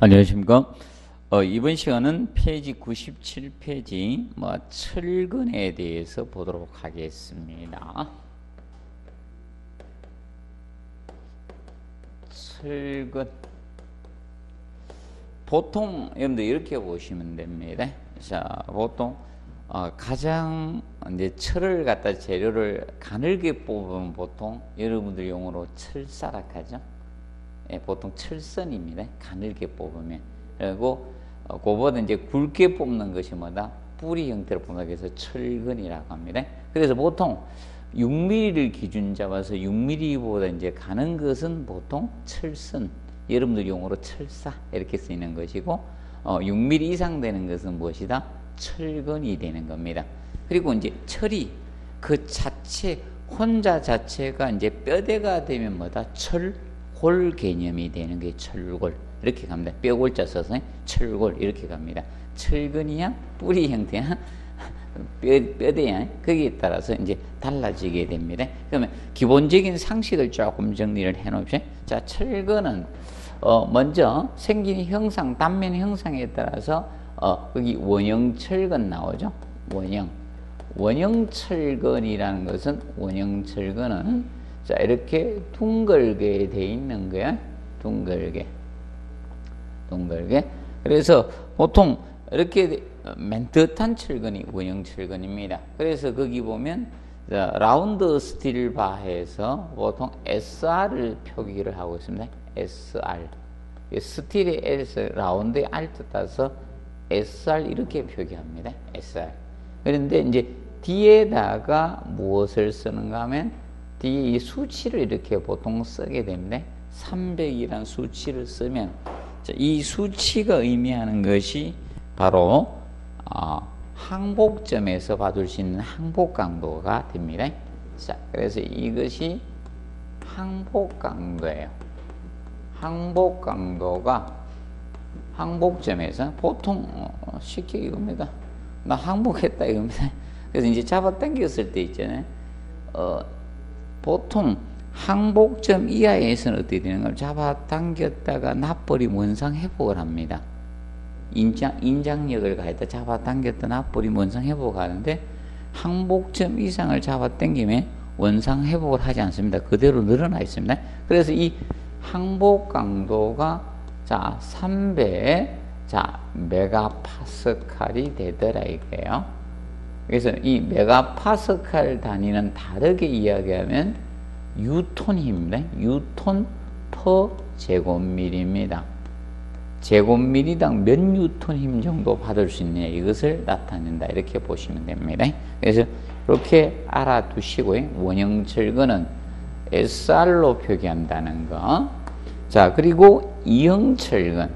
안녕하십니까. 이번 시간은 페이지 97페이지 철근에 대해서 보도록 하겠습니다. 철근. 보통 여러분들 이렇게 보시면 됩니다. 자, 보통 가장 이제 철을 갖다 재료를 가늘게 뽑으면 보통 여러분들 용어로 철사락 하죠. 예, 보통 철선입니다. 가늘게 뽑으면. 그리고 그보다 이제 굵게 뽑는 것이 뭐다? 뿌리 형태로 뽑는다. 그래서 철근이라고 합니다. 그래서 보통 6mm를 기준 잡아서 6mm보다 이제 가는 것은 보통 철선. 여러분들 용어로 철사 이렇게 쓰이는 것이고 6mm 이상 되는 것은 무엇이다? 철근이 되는 겁니다. 그리고 이제 철이 그 자체 혼자 자체가 이제 뼈대가 되면 뭐다? 철골 개념이 되는 게 철골 이렇게 갑니다. 뼈골자 써서 철골 이렇게 갑니다. 철근이야 뿌리 형태야 뼈대야 거기에 따라서 이제 달라지게 됩니다. 그러면 기본적인 상식을 조금 정리를 해 놓읍시다. 자, 철근은 먼저 생긴 형상, 단면 형상에 따라서 거기 원형 철근 나오죠. 원형 철근이라는 것은 원형 철근은 자, 이렇게 둥글게 돼 있는 거야. 둥글게. 그래서 보통 이렇게 맨뜻한 철근이 원형 철근입니다. 그래서 거기 보면 자, 라운드 스틸 바에서 보통 SR을 표기를 하고 있습니다. SR. 스틸의 L에서 라운드의 R 뜻해서 SR 이렇게 표기합니다. SR. 그런데 이제 뒤에다가 무엇을 쓰는가 하면 뒤에 이 수치를 이렇게 보통 쓰게 됩니다. 300이라는 수치를 쓰면 이 수치가 의미하는 것이 바로 항복점에서 받을 수 있는 항복 강도가 됩니다. 자, 그래서 이것이 항복 강도예요. 항복 강도가 항복점에서 보통 쉽게 이겁니다. 나 항복했다 이겁니다. 그래서 이제 잡아당겼을 때 있잖아요. 보통 항복점 이하에서는 어떻게 되는 걸 잡아당겼다가 납버림 원상 회복을 합니다. 인장력을 가했다 잡아당겼다 납버림 원상 회복을 하는데 항복점 이상을 잡아당기면 원상 회복을 하지 않습니다. 그대로 늘어나 있습니다. 그래서 이 항복 강도가 자 300 자 메가파스칼이 되더라 이거예요. 그래서 이 메가파스칼 단위는 다르게 이야기하면 뉴턴입니다. 뉴턴 퍼 제곱밀리입니다. 제곱밀리당 몇 뉴턴 힘 정도 받을 수 있느냐 이것을 나타낸다 이렇게 보시면 됩니다. 그래서 이렇게 알아두시고요. 원형 철근은 SR로 표기한다는 거. 자, 그리고 이형 철근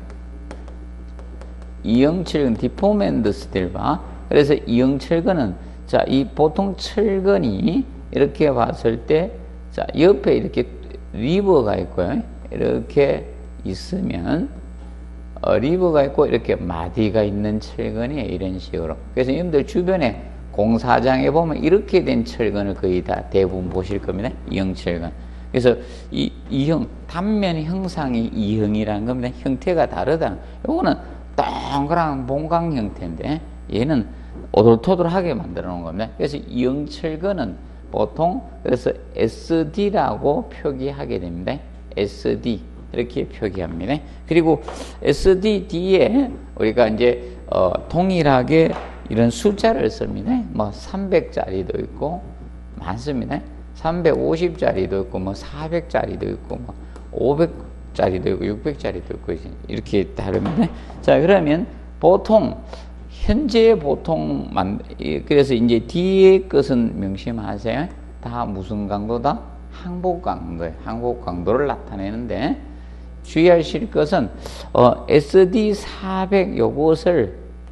디포먼트 스틸 바. 그래서 이형 철근은 자, 이 보통 철근이 이렇게 봤을 때 자, 옆에 이렇게 리버가 있고요. 이렇게 있으면 리버가 있고 이렇게 마디가 있는 철근이에요. 이런 식으로. 그래서 여러분들 주변에 공사장에 보면 이렇게 된 철근을 거의 다 대부분 보실 겁니다. 이형 철근. 그래서 이형 단면 형상이 이형이라는 겁니다. 형태가 다르다. 요거는 동그란 봉강 형태인데 얘는 오돌토돌하게 만들어 놓은 겁니다. 그래서 이형 철근은 보통 그래서 SD라고 표기하게 됩니다. SD 이렇게 표기합니다. 그리고 SD 뒤에 우리가 이제 동일하게 이런 숫자를 씁니다. 300짜리도 있고 많습니다. 350짜리도 있고 400짜리도 있고 500짜리도 있고 600짜리도 있고 이렇게 다릅니다. 자, 그러면 보통 현재 보통 그래서 이제 뒤에 것은 명심하세요. 다 무슨 강도다? 항복 강도예요. 항복 강도를 나타내는데 주의하실 것은 SD 400 요것을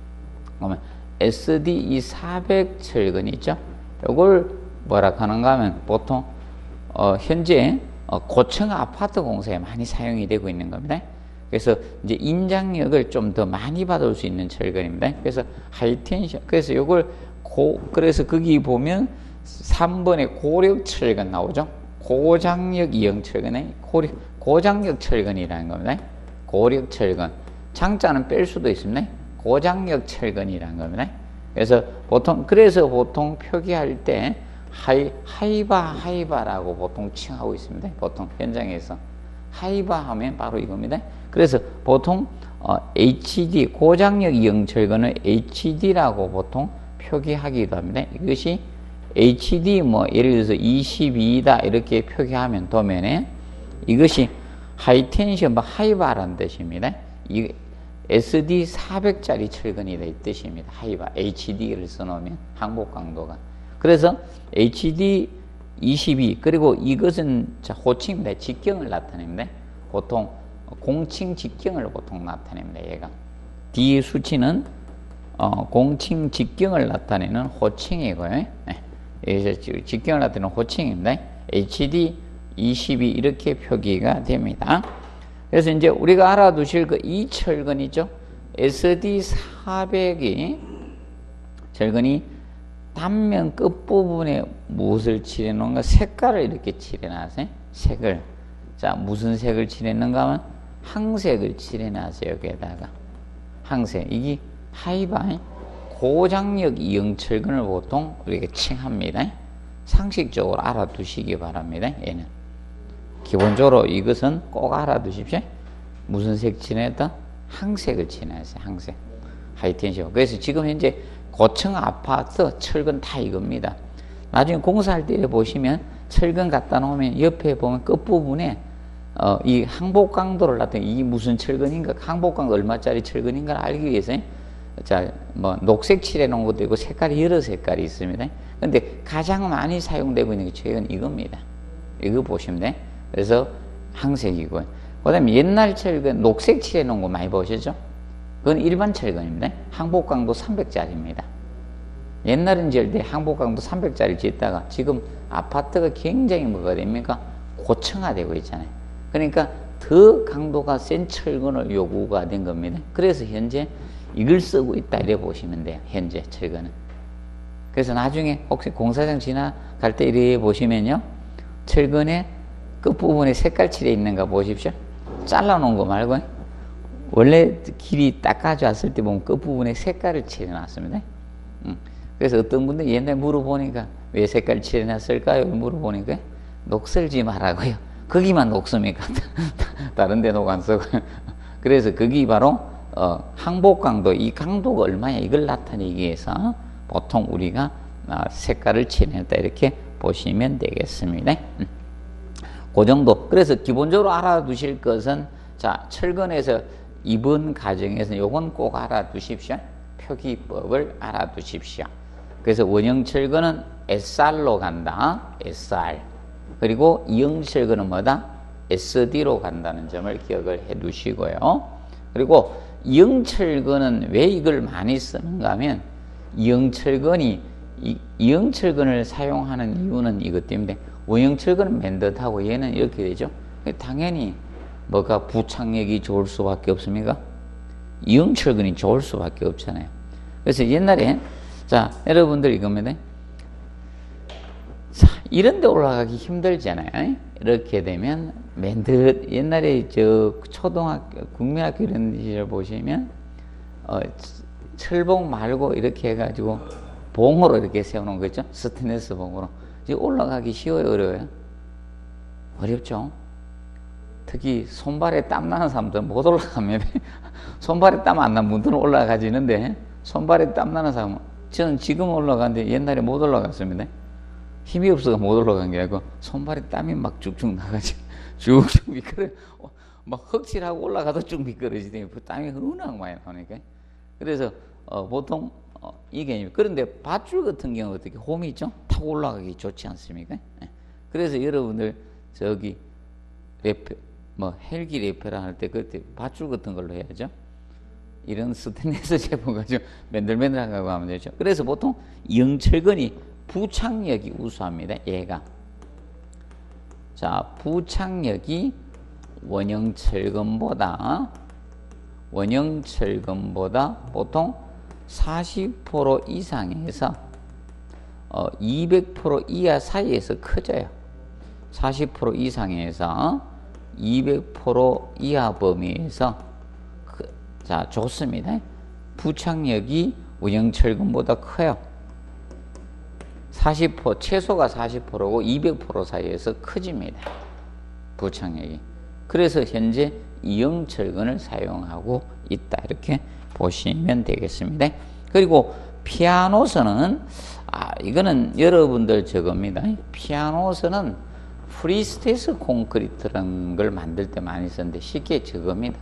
SD 이 400 철근 있죠? 요걸 뭐라 하는가 하면 보통 현재 고층 아파트 공사에 많이 사용이 되고 있는 겁니다. 그래서 이제 인장력을 좀 더 많이 받을 수 있는 철근입니다. 그래서 하이텐션. 그래서 요걸 그래서 거기 보면 3번에 고력 철근 나오죠. 고장력 이형 철근에 고장력 철근이라는 겁니다. 고력 철근. 장자는 뺄 수도 있습니다. 고장력 철근이라는 겁니다. 그래서 보통 표기할 때 하이바라고 보통 칭하고 있습니다. 보통 현장에서 하이바 하면 바로 이겁니다. 그래서 보통 HD 고장력 이형 철근을 HD라고 보통 표기하기도 합니다. 이것이 HD 예를 들어서 22다 이렇게 표기하면 도면에 이것이 하이텐션 하이바라는 뜻입니다. 이 SD 400짜리 철근이다 이 뜻입니다. 하이바 HD를 써놓으면 항복 강도가. 그래서 HD 22 그리고 이것은 호칭입니다. 직경을 나타냅니다. 보통 공칭 직경을 보통 나타냅니다. 얘가 D 수치는 공칭 직경을 나타내는 호칭이고요. 네. 직경을 나타내는 호칭입니다. HD 22 이렇게 표기가 됩니다. 그래서 이제 우리가 알아두실 이 철근이죠. SD 400이 철근이 단면 끝부분에 무엇을 칠해놓은가? 색깔을 이렇게 칠해놨어요. 색을. 자, 무슨 색을 칠해놨는가 하면 항색을 칠해놨어요. 여기에다가. 항색. 이게 하이바, 고장력 이형 철근을 보통 우리가 칭합니다. 상식적으로 알아두시기 바랍니다. 얘는. 기본적으로 이것은 꼭 알아두십시오. 무슨 색 칠해놨다? 항색을 칠해놨어요. 항색. 하이텐션. 그래서 지금 현재 고층 아파트 철근 다 이겁니다. 나중에 공사할 때 보시면 철근 갖다 놓으면 옆에 보면 끝부분에 이 항복 강도를 나타내 이 무슨 철근인가 항복 강도 얼마짜리 철근인가를 알기 위해서 녹색 칠해 놓은 것도 있고 색깔이 여러 색깔이 있습니다. 근데 가장 많이 사용되고 있는 게 최근 이겁니다. 이거 보시면 돼. 그래서 항색이고 그 다음에 옛날 철근 녹색 칠해 놓은 거 많이 보셨죠? 그건 일반 철근입니다. 항복 강도 300짜리입니다. 옛날엔 지을 때 항복 강도 300짜리 짓다가 지금 아파트가 굉장히 뭐가 됩니까? 고층화되고 있잖아요. 그러니까 더 강도가 센 철근을 요구가 된 겁니다. 그래서 현재 이걸 쓰고 있다 이래 보시면 돼요. 현재 철근은. 그래서 나중에 혹시 공사장 지나갈 때 이래 보시면요. 철근의 끝부분에 색깔 칠해 있는가 보십시오. 잘라놓은 거 말고 원래 길이 닦아졌을 때 보면 끝부분에 색깔을 칠해놨습니다. 그래서 어떤 분들 옛날에 물어보니까 왜 색깔 칠해놨을까요? 물어보니까 녹슬지 말라고요. 거기만 녹습니까? 다른 데 녹 안 쓰고. 그래서 거기 바로 항복 강도, 이 강도가 얼마냐 이걸 나타내기 위해서 보통 우리가 색깔을 칠해냈다 이렇게 보시면 되겠습니다. 그 정도. 그래서 기본적으로 알아두실 것은 자 철근에서 이번 과정에서 요건 꼭 알아두십시오. 표기법을 알아두십시오. 그래서 원형 철근은 SR로 간다. SR. 그리고 이형 철근은 뭐다? SD로 간다는 점을 기억을 해 두시고요. 그리고 이형 철근은 왜 이걸 많이 쓰는가 하면 이형 철근을 사용하는 이유는 이것 때문에 원형 철근은 맨듯하고 얘는 이렇게 되죠. 당연히 뭐가 부착력이 좋을 수밖에 없습니까? 이형 철근이 좋을 수밖에 없잖아요. 그래서 옛날에 자 여러분들 이겁니다. 자, 이런 데 올라가기 힘들잖아요. 이렇게 되면 맨듯 옛날에 초등학교 국민학교 이런 시절 보시면 철봉 말고 이렇게 해가지고 봉으로 이렇게 세워놓은 거 있죠. 스테인리스 봉으로. 이제 올라가기 쉬워요, 어려워요? 어렵죠. 특히 손발에 땀 나는 사람들은 못 올라갑니다. 손발에 땀 안 나는 분들은 올라가지는데 손발에 땀 나는 사람은 저는 지금 올라가는데 옛날에 못 올라갔습니다. 힘이 없어서 못 올라간 게 아니고 손발에 땀이 막 쭉쭉 나가지고 쭉쭉 미끄러 막 헉칠하고 올라가도 쭉 미끄러지더니 땀이 흔하고 많이 나오니까. 그래서 보통 이게 그런데 밧줄 같은 경우 어떻게 홈이 있죠? 타고 올라가기 좋지 않습니까? 그래서 여러분들 저기 헬기 레페라 할 때 그때 밧줄 같은 걸로 해야죠. 이런 스테인리스 제품 가지고 맨들맨들하고 하면 되죠. 그래서 보통 이형철근이 부착력이 우수합니다. 얘가. 자, 부착력이 원형철근보다 보통 40% 이상에서 200% 이하 사이에서 커져요. 40% 이상에서 200% 이하 범위에서 자, 좋습니다. 부착력이 우영철근보다 커요. 40%, 최소가 40%고 200% 사이에서 커집니다. 부착력이. 그래서 현재 이영철근을 사용하고 있다. 이렇게 보시면 되겠습니다. 그리고 피아노선은, 이거는 여러분들 저겁니다. 피아노선은 프리스테이스 콘크리트라는 걸 만들 때 많이 쓰는데 쉽게 저겁니다.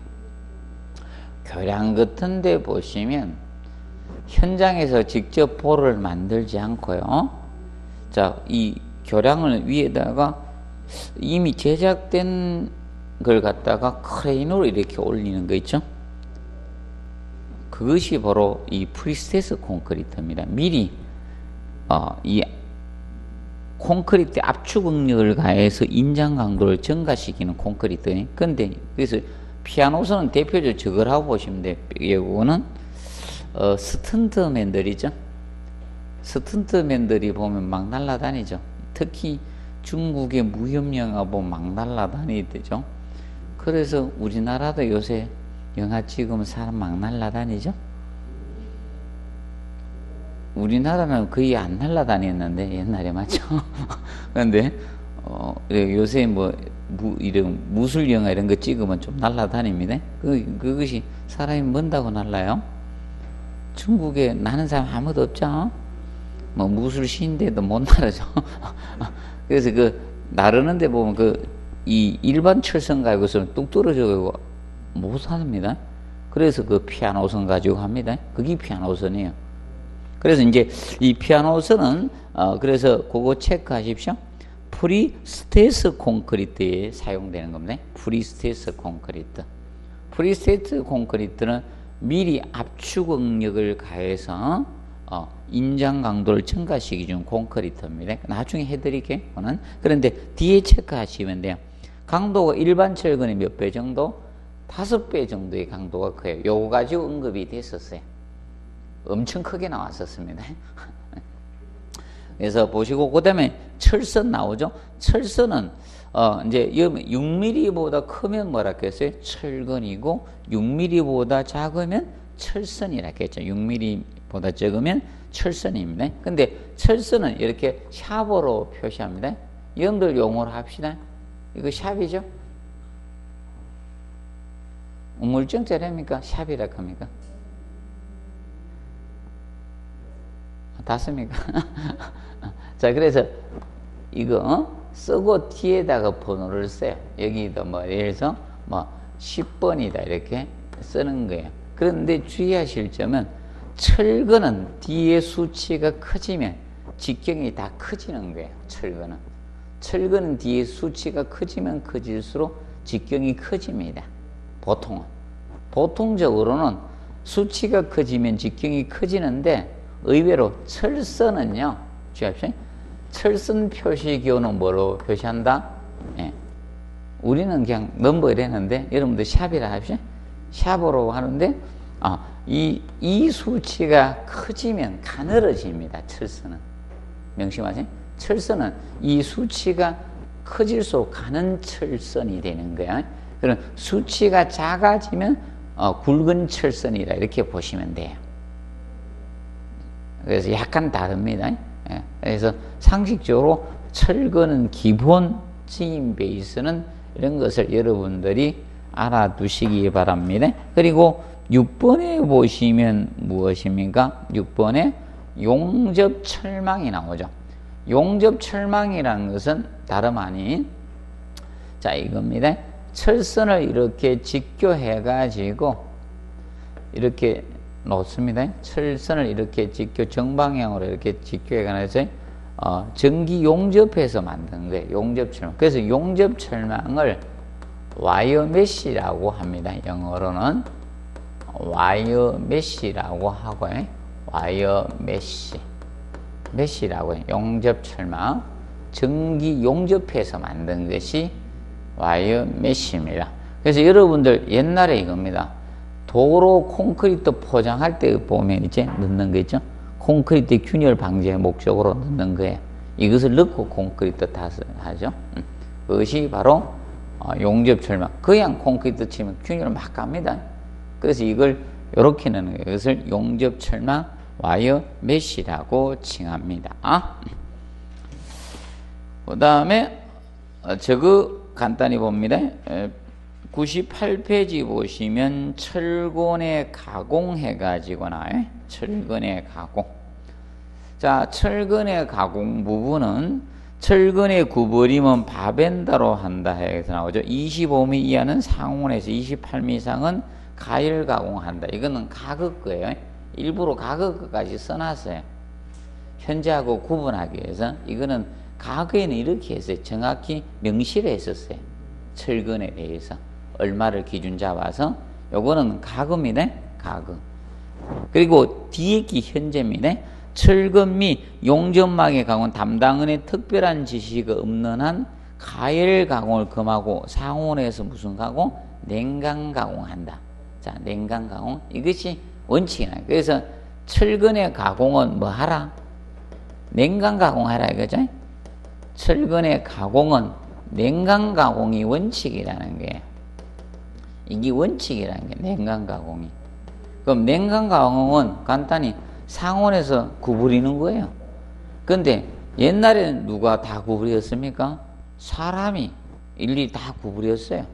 교량 같은 데 보시면 현장에서 직접 볼을 만들지 않고요. 자, 이 교량을 위에다가 이미 제작된 걸 갖다가 크레인으로 이렇게 올리는 거 있죠? 그것이 바로 이 프리스테이스 콘크리트입니다. 미리 이 콘크리트 압축 응력을 가해서 인장 강도를 증가시키는 콘크리트. 근데 그래서 피아노선은 대표적으로 저걸 하고 보시면 돼요. 이거는 스턴트맨들이죠. 스턴트맨들이 보면 막 날아다니죠. 특히 중국의 무협영화 보면 막 날아다니죠. 그래서 우리나라도 요새 영화 찍으면 사람 막 날아다니죠. 우리나라는 거의 안 날아다녔는데 옛날에 맞죠? 그런데 요새 뭐 이런 무술 영화 이런 거 찍으면 좀 날아다닙니다. 그것이 사람이 뭔다고 날라요? 중국에 나는 사람 아무도 없죠. 뭐 무술 시인데도 못 나르죠. 그래서 그 나르는데 보면 이 일반 철선 가지고서는 뚝 떨어져가지고 못 삽니다. 그래서 그 피아노선 가지고 합니다. 그게 피아노선이에요. 그래서 이제 이 피아노선은 그래서 그거 체크하십시오. 프리스테이스 콘크리트에 사용되는 겁니다. 프리스테이스 콘크리트. 프리스테이스 콘크리트는 미리 압축 응력을 가해서 인장 강도를 증가시키는 콘크리트입니다. 나중에 해드릴게요. 그런데 뒤에 체크하시면 돼요. 강도가 일반 철근의 몇 배 정도? 5배 정도의 강도가 커요. 요거 가지고 언급이 됐었어요. 엄청 크게 나왔었습니다. 그래서 보시고, 그 다음에 철선 나오죠? 철선은, 이제 6mm보다 크면 뭐라 했어요? 철근이고, 6mm보다 작으면 철선이라 했죠. 6mm보다 적으면 철선입니다. 근데 철선은 이렇게 샵으로 표시합니다. 여러분들 용어로 합시다. 이거 샵이죠? 우물정자랍니까? 샵이라고 합니까? 닿습니까? 자, 그래서 이거 쓰고 뒤에다가 번호를 써요. 여기도 뭐 예를 들어서 뭐 10번이다 이렇게 쓰는 거예요. 그런데 주의하실 점은 철근은 뒤에 수치가 커지면 직경이 다 커지는 거예요. 철근은 뒤에 수치가 커지면 커질수록 직경이 커집니다. 보통적으로는 수치가 커지면 직경이 커지는데 의외로 철선은요, 주의하십시오. 철선 표시기호는 뭐로 표시한다? 예. 우리는 그냥 넘버 이랬는데, 여러분들 샵이라 하십시오. 샵으로 하는데, 이 수치가 커지면 가늘어집니다. 철선은. 명심하세요. 철선은 이 수치가 커질수록 가는 철선이 되는 거야. 그럼 수치가 작아지면 굵은 철선이라 이렇게 보시면 돼요. 그래서 약간 다릅니다. 예. 그래서 상식적으로 철근은 기본적인 베이스는 이런 것을 여러분들이 알아두시기 바랍니다. 그리고 6번에 보시면 무엇입니까? 6번에 용접철망이 나오죠. 용접철망이라는 것은 다름 아닌, 자, 이겁니다. 철선을 이렇게 직교해 가지고 이렇게 놓습니다. 철선을 이렇게 정방향으로 이렇게 직교해 가면서 전기 용접해서 만든 거예요. 용접철망. 그래서 용접철망을 와이어 메쉬라고 합니다. 영어로는 와이어 메쉬라고 하고요. 와이어 메쉬라고 해요. 용접철망. 전기 용접해서 만든 것이 와이어 메쉬입니다. 그래서 여러분들 옛날에 이겁니다. 도로 콘크리트 포장할 때 보면 이제 넣는 거 있죠? 콘크리트 균열 방지의 목적으로 넣는 거예요. 이것을 넣고 콘크리트 탓을 하죠. 그것이 바로 용접철망. 그냥 콘크리트 치면 균열 막 갑니다. 그래서 이걸 이렇게 넣는 거예요. 이것을 용접철망 와이어 메쉬라고 칭합니다. 그 다음에 저거 간단히 봅니다. 98페이지 보시면 철근에 가공해 가지고 나와요. 철근에 가공. 자, 철근의 가공 부분은 철근의 구부림은 바벤다로 한다 해서 나오죠. 25mm 이하는 상온에서 28mm 이상은 가열 가공한다. 이거는 가극 거예요. 일부러 가극까지 써놨어요. 현재하고 구분하기 위해서. 이거는 과거에는 이렇게 했어요. 정확히 명시를 했었어요. 철근에 대해서 얼마를 기준 잡아서. 요거는 가급입니다. 가급. 그리고 뒤에 기 현재입니다. 철근 및 용접망의 가공 담당은의 특별한 지시가 없는 한 가열 가공을 금하고 상온에서 무슨 가공? 냉각 가공한다. 자, 냉각 가공. 이것이 원칙이나. 그래서 철근의 가공은 뭐 하라? 냉각 가공하라 이거죠. 철근의 가공은 냉각 가공이 원칙이라는 게, 이게 원칙이라는 게 냉각 가공이. 그럼 냉각 가공은 간단히 상온에서 구부리는 거예요. 근데 옛날에는 누가 다 구부렸습니까? 사람이 일일이 다 구부렸어요.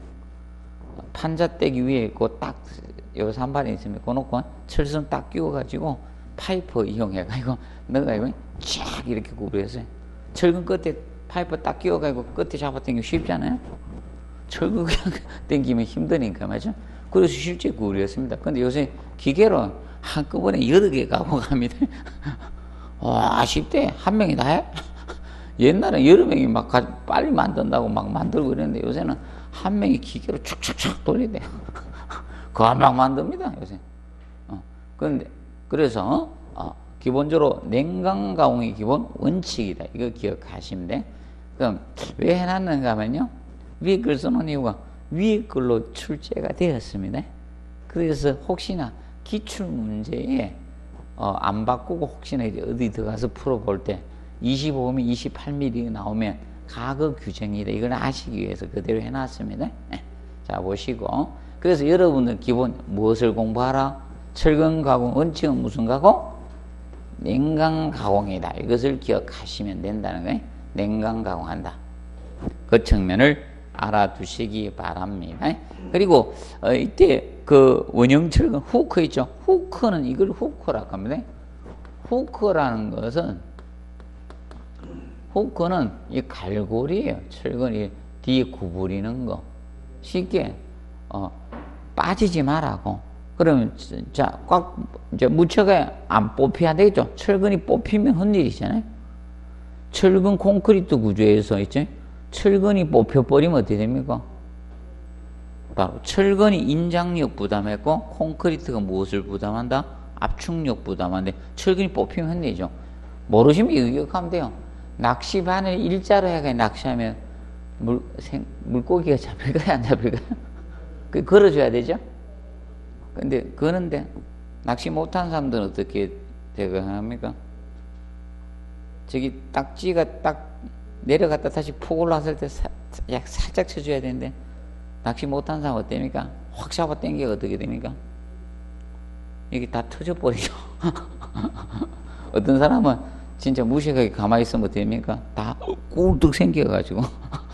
판자떼기 위에 있고 딱 요 산발이 있으면 그거 놓고 철선 딱 끼워가지고 파이프 이용해가지고 넣어가지고 쫙 이렇게 구부렸어요. 철근 끝에 파이프 딱 끼워가지고 끝에 잡아당기기 쉽잖아요. 철근 그냥 당기면 힘드니까, 맞죠? 그래서 실제 구부렸습니다. 근데 요새 기계로 한꺼번에 8개 가공합니다. 와, 쉽대. 한 명이 다 해? 옛날에 여러 명이 막 빨리 만든다고 막 만들고 그랬는데 요새는 한 명이 기계로 축축축 돌리대요. 그만 만듭니다, 요새. 그런데, 그래서, 기본적으로 냉각 가공이 기본 원칙이다. 이거 기억하시면 돼. 그럼 왜 해놨는가 하면요. 위에 글 써놓은 이유가 위에 글로 출제가 되었습니다. 그래서 혹시나 기출문제에 안 바꾸고 혹시나 이제 어디 들어가서 풀어볼 때 25mm, 28mm 나오면 가급 규정이다. 이걸 아시기 위해서 그대로 해놨습니다. 자, 보시고. 그래서 여러분들 기본 무엇을 공부하라? 철근 가공 원칙은 무슨 가공? 냉각 가공이다. 이것을 기억하시면 된다는 거예요. 냉각 가공한다. 그 측면을 알아두시기 바랍니다. 그리고 이때 그 원형 철근 후크 있죠. 후크는 이걸 후크라고 합니다. 후크라는 것은 후크는 이 갈고리예요. 철근이 뒤에 구부리는 거. 쉽게 빠지지 말라고. 그러면 자, 꽉 이제 무쳐가 안 뽑혀야 되겠죠. 철근이 뽑히면 헛일이잖아요. 철근 콘크리트 구조에서 있죠. 철근이 뽑혀버리면 어떻게 됩니까? 바로 철근이 인장력 부담했고 콘크리트가 무엇을 부담한다? 압축력 부담한데 철근이 뽑히면 헛일이죠. 모르시면 이거 기억하면 돼요. 낚시바늘 일자로 해가 낚시하면 물고기가 잡힐까요? 안 잡힐까요? 그 걸어줘야 되죠? 근데 그런데 낚시 못하는 사람들은 어떻게 대응합니까? 저기 딱지가 딱 내려갔다 다시 푹 올라왔을 때 살짝 쳐줘야 되는데 낚시 못하는 사람 어때입니까? 확 잡아 당기가 어떻게 됩니까? 이게 다 터져버리죠. 어떤 사람은 진짜 무식하게 가만히 있으면 어떻습니까? 다 꿀뚝 생겨가지고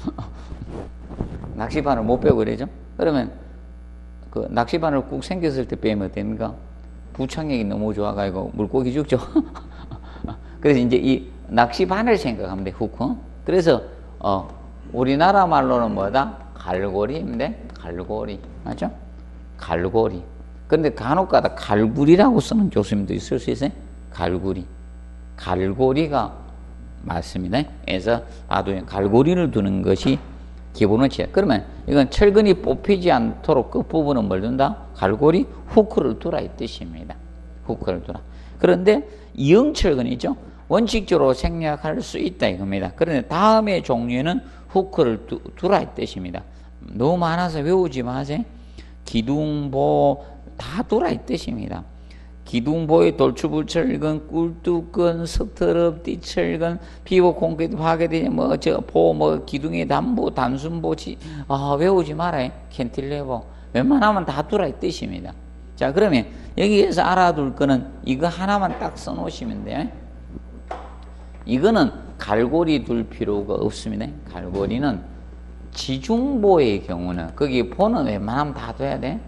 낚시바늘 못 빼고 그러죠? 그러면 그 낚시바늘 꾹 생겼을 때 빼면 됩니까? 부착력이 너무 좋아가지고 물고기 죽죠. 그래서 이제 이 낚시바늘 생각하면 돼, 후크. 그래서 우리나라 말로는 뭐다? 갈고리입니다. 갈고리, 맞죠? 갈고리. 근데 간혹가다 갈구리라고 쓰는 교수님도 있을 수 있어요. 갈구리. 갈고리가 맞습니다. 그래서 갈고리를 두는 것이 기본 원칙이야. 그러면 이건 철근이 뽑히지 않도록 끝부분은 뭘 둔다? 갈고리 후크를 두라 이 뜻입니다. 후크를 두라. 그런데 이형철근이죠. 원칙적으로 생략할 수 있다 이겁니다. 그런데 다음의 종류에는 후크를 두라 이 뜻입니다. 너무 많아서 외우지 마세요. 기둥보 다 두라 이 뜻입니다. 기둥보의 돌출부철근, 꿀뚜근, 석터럽, 띠철근, 피부 콘크리트 파괴되지 기둥의 담보, 단순보지 외우지 말아요. 캔틸레버 웬만하면 다 두라 이 뜻입니다. 자, 그러면 여기에서 알아둘 거는 이거 하나만 딱 써놓으시면 돼요. 이거는 갈고리 둘 필요가 없습니다. 갈고리는 지중보의 경우는 거기 보는 웬만하면 다 둬야 돼.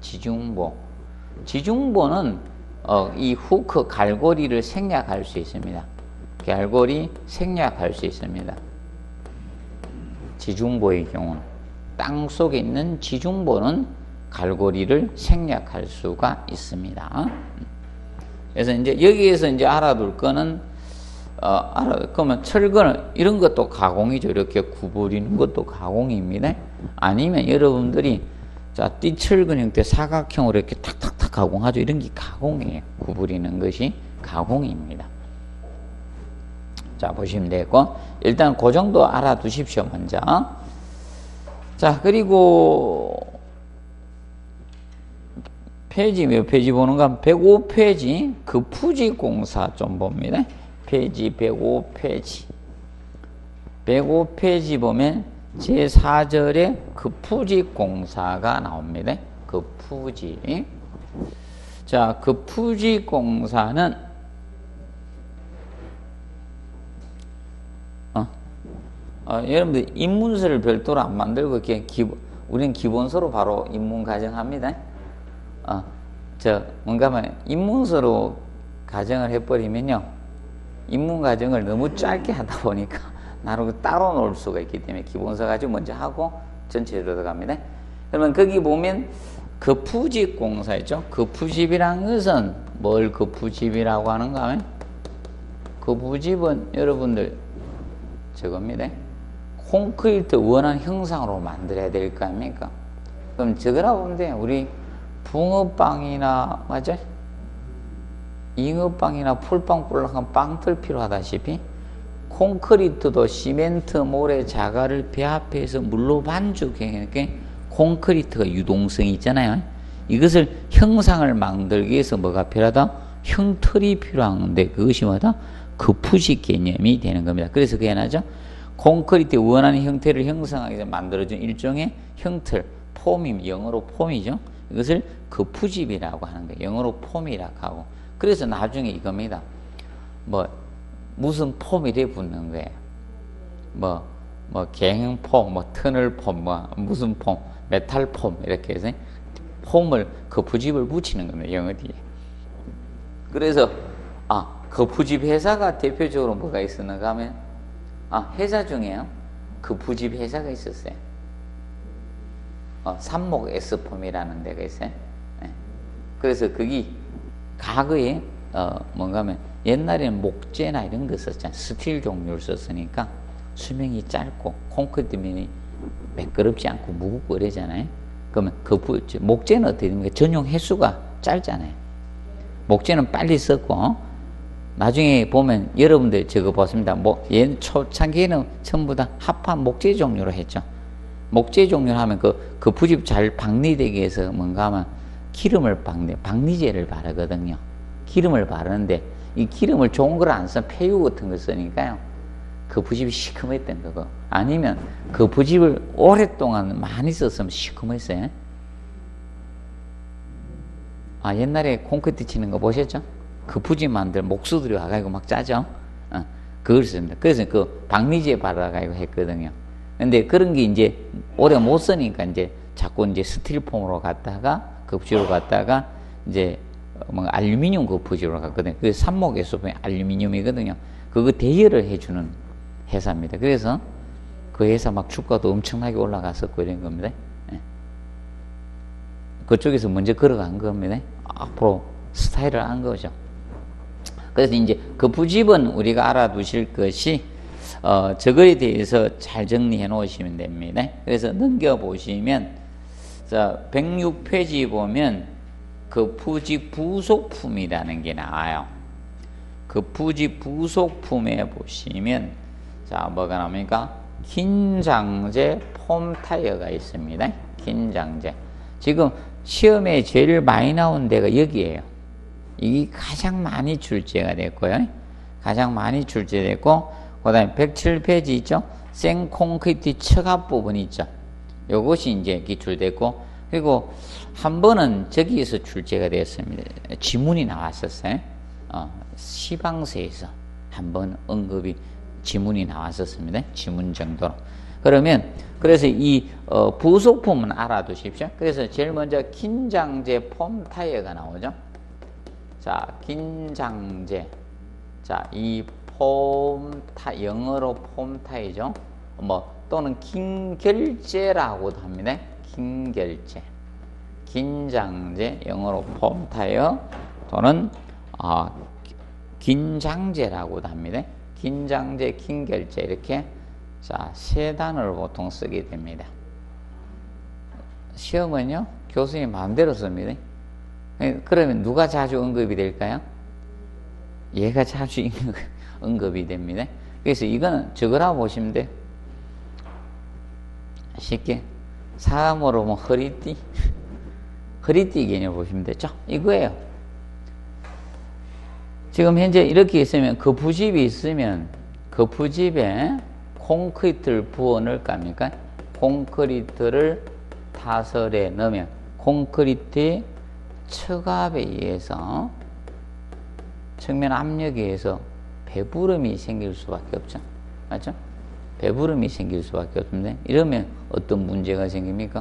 지중보는 이 후크 갈고리를 생략할 수 있습니다. 갈고리 생략할 수 있습니다. 지중보의 경우는 땅 속에 있는 지중보는 갈고리를 생략할 수가 있습니다. 그래서 이제 여기에서 이제 알아둘 거는 그러면 철근은 이런 것도 가공이죠. 이렇게 구부리는 것도 가공입니다. 아니면 여러분들이 자, 띠철근 형태 사각형으로 이렇게 탁탁탁 가공하죠. 이런 게 가공이에요. 구부리는 것이 가공입니다. 자, 보시면 되고 일단 그 정도 알아두십시오. 먼저. 자, 그리고 페이지 몇 페이지 보는가? 105페이지 급푸지공사 좀 봅니다. 페이지 105페이지 105페이지 보면 제4절에 급푸지공사가 나옵니다. 급푸지. 자, 급푸지공사는 여러분들 입문서를 별도로 안 만들고 이렇게 우리는 기본서로 바로 입문 가정합니다. 뭔가 입문서로 가정을 해버리면요, 입문 가정을 너무 짧게 하다 보니까 나름 따로 놓을 수가 있기 때문에 기본서 가지고 먼저 하고 전체로 들어갑니다. 그러면 거기 보면 급푸집 공사 있죠. 급푸집이란 것은 뭘 급푸집이라고 하는가 하면 급푸집은 여러분들 저겁니다. 콘크리트 원한 형상으로 만들어야 될 거 아닙니까? 그럼 저거라 보면 돼요. 우리 붕어빵이나 맞아? 잉어빵이나 풀빵 볼락한 빵틀 필요하다시피 콘크리트도 시멘트, 모래, 자갈을 배합해서 물로 반죽해 콘크리트가 유동성이 있잖아요. 이것을 형상을 만들기 위해서 뭐가 필요하다? 형틀이 필요한데 그것이 뭐다? 급푸집 개념이 되는 겁니다. 그래서 그게 나죠? 콘크리트의 원하는 형태를 형성하기 위해서 만들어진 일종의 형틀, 폼이 영어로 폼이죠. 이것을 급푸집이라고 하는 거예요. 영어로 폼이라고 하고. 그래서 나중에 이겁니다. 무슨 폼이 돼 붙는 거예요. 갱폼, 터널폼, 무슨 폼, 메탈폼, 이렇게 해서 폼을, 급푸집을 붙이는 겁니다. 영어 뒤에. 그래서, 급푸집 회사가 대표적으로 뭐가 있었는가 하면, 회사 중에요. 급푸집 회사가 있었어요. 삼목 S폼이라는 데가 있어요. 네. 그래서 거기, 과거에, 뭔가 하면, 옛날에는 목재나 이런 거 썼잖아요. 스틸 종류를 썼으니까 수명이 짧고 콘크리트 면이 매끄럽지 않고 무겁고 이러잖아요. 그러면 목재는 어떻게 됩니까? 전용 횟수가 짧잖아요. 목재는 빨리 썼고 나중에 보면 여러분들 저거 보십니다. 초창기에는 전부 다 합판 목재 종류로 했죠. 목재 종류를 하면 그 부집 잘 박리되기 위해서 뭔가 하면 기름을 박리제를 바르거든요. 기름을 바르는데 이 기름을 좋은 걸 안 써, 폐유 같은 걸 쓰니까요. 그 부집이 시커맸던 거고. 아니면 그 부집을 오랫동안 많이 썼으면 시커맸어요. 옛날에 콘크리트 치는 거 보셨죠? 그 부집 만들 목수들이 와가지고 막 짜죠? 그걸 씁니다. 그래서 그 박리제 발라가지고 했거든요. 근데 그런 게 이제 오래 못 쓰니까 이제 자꾸 이제 스틸폼으로 갔다가 급지로 갔다가 이제 알루미늄 그 부지로 갔거든요. 그 삼목에서 보면 알루미늄이거든요. 그거 대여를 해주는 회사입니다. 그래서 그 회사 막 주가도 엄청나게 올라갔었고 이런 겁니다. 예. 그쪽에서 먼저 걸어간 겁니다. 앞으로 스타일을 한 거죠. 그래서 이제 그 부집은 우리가 알아두실 것이 저거에 대해서 잘 정리해 놓으시면 됩니다. 그래서 넘겨보시면 자 106페이지 보면 급푸집 부속품이라는 게 나와요. 급푸집 부속품에 보시면 자 뭐가 나옵니까? 긴장제 폼 타이어가 있습니다. 긴장제. 지금 시험에 제일 많이 나온 데가 여기에요. 이게 가장 많이 출제가 됐고요. 가장 많이 출제됐고 그 다음에 107페이지 있죠? 생콘크리트 척압 부분 있죠? 요것이 이제 기출됐고 그리고 한 번은 저기에서 출제가 되었습니다. 지문이 나왔었어요. 시방서에서 한 번 언급이 지문이 나왔었습니다. 지문 정도로. 그러면 그래서 이 부속품은 알아두십시오. 그래서 제일 먼저 긴장제 폼타이어가 나오죠. 자, 긴장제. 자, 이 영어로 폼타이죠. 또는 긴결제라고도 합니다. 긴결제. 긴장제, 영어로 폼타이어 또는 긴장제라고도 합니다. 긴장제, 긴결제 이렇게 자, 세 단어를 보통 쓰게 됩니다. 시험은요, 교수님 마음대로 씁니다. 그러면 누가 자주 언급이 될까요? 얘가 자주 언급이 됩니다. 그래서 이거는 적으라고 보시면 돼요. 쉽게. 사람으로 허리띠? 허리띠 개념 보시면 되죠? 이거예요. 지금 현재 이렇게 있으면 거푸집이 있으면 거푸집에 콘크리트를 부어 넣을까 합니까? 콘크리트를 타설에 넣으면 콘크리트의 척압에 의해서 측면 압력에 의해서 배부름이 생길 수밖에 없죠. 맞죠? 배부름이 생길 수밖에 없는데 이러면 어떤 문제가 생깁니까?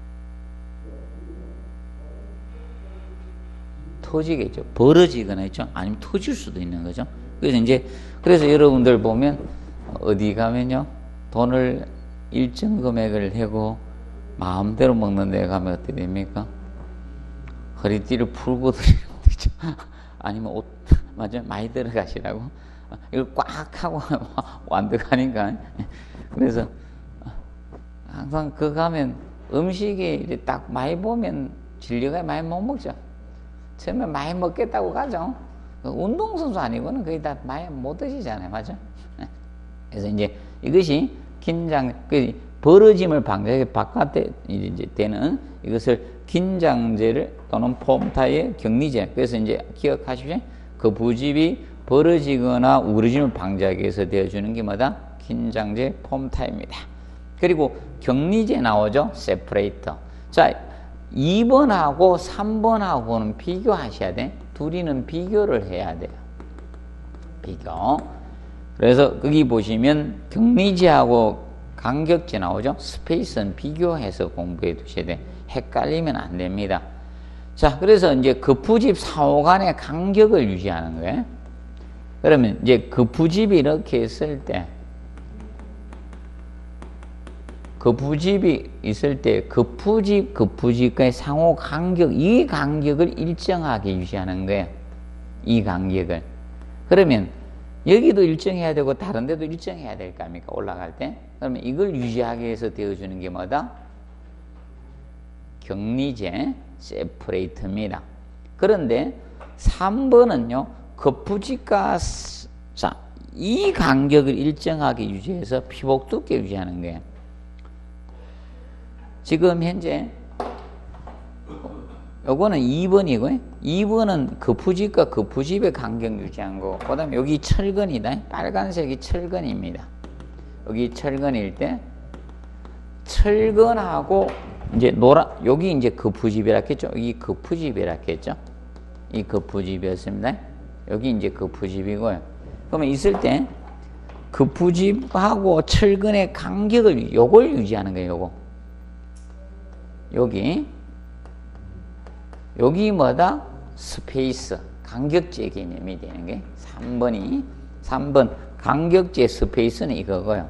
터지겠죠. 벌어지거나 있죠. 아니면 터질 수도 있는 거죠. 그래서 여러분들 보면 어디 가면요, 돈을 일정 금액을 하고 마음대로 먹는 데 가면 어떻게 됩니까? 허리띠를 풀고 들이는 거죠. 아니면 옷, 맞아요? 많이 들어가시라고. 이걸 꽉 하고 완득하니까. 그래서 항상 그 가면 음식이 딱 많이 보면 진료가 많이 못 먹죠. 처음에 많이 먹겠다고 가죠. 운동선수 아니고는 거의 다 많이 못 드시잖아요. 맞죠? 그래서 이제 이것이 긴장, 벌어짐을 방지하기 바깥에 이제 되는 이것을 긴장제를 또는 폼타이의 격리제. 그래서 이제 기억하십시오. 그 부집이 벌어지거나 우러짐을 방지하기 위해서 되어주는 게 뭐다? 긴장제 폼타입니다. 그리고 격리제 나오죠? 세퍼레이터. 자, 2번하고 3번하고는 비교하셔야 돼. 둘이는 비교를 해야 돼요. 비교. 그래서 거기 보시면 격리제하고 간격제 나오죠? 스페이스는 비교해서 공부해 두셔야 돼. 헷갈리면 안 됩니다. 자, 그래서 이제 거푸집 상호 간의 간격을 유지하는 거예요. 그러면 이제 거푸집이 이렇게 있을 때, 거푸집이 있을 때, 거푸집과의 상호 간격, 이 간격을 일정하게 유지하는 거예요. 이 간격을. 그러면 여기도 일정해야 되고 다른 데도 일정해야 될 거 아닙니까? 올라갈 때. 그러면 이걸 유지하기 위해서 되어주는 게 뭐다? 격리제, 세퍼레이터입니다. 그런데 3번은요, 거푸집과 자, 이 간격을 일정하게 유지해서 피복 두께 유지하는 거예요. 지금 현재 요거는 2번이고요. 2번은 거푸집과 거푸집의 간격 유지한 거. 그 다음에 여기 철근이다. 빨간색이 철근입니다. 여기 철근일 때 철근하고 이제 여기 이제 거푸집이라 했죠. 여기 거푸집이라 했죠. 이 거푸집이었습니다. 여기 이제 거푸집이고요. 그러면 있을 때 거푸집하고 철근의 간격을 요걸 유지하는 거예요. 요거. 여기 뭐다? 스페이스, 간격제 개념이 되는 게 3번 간격제 스페이스는 이거고요.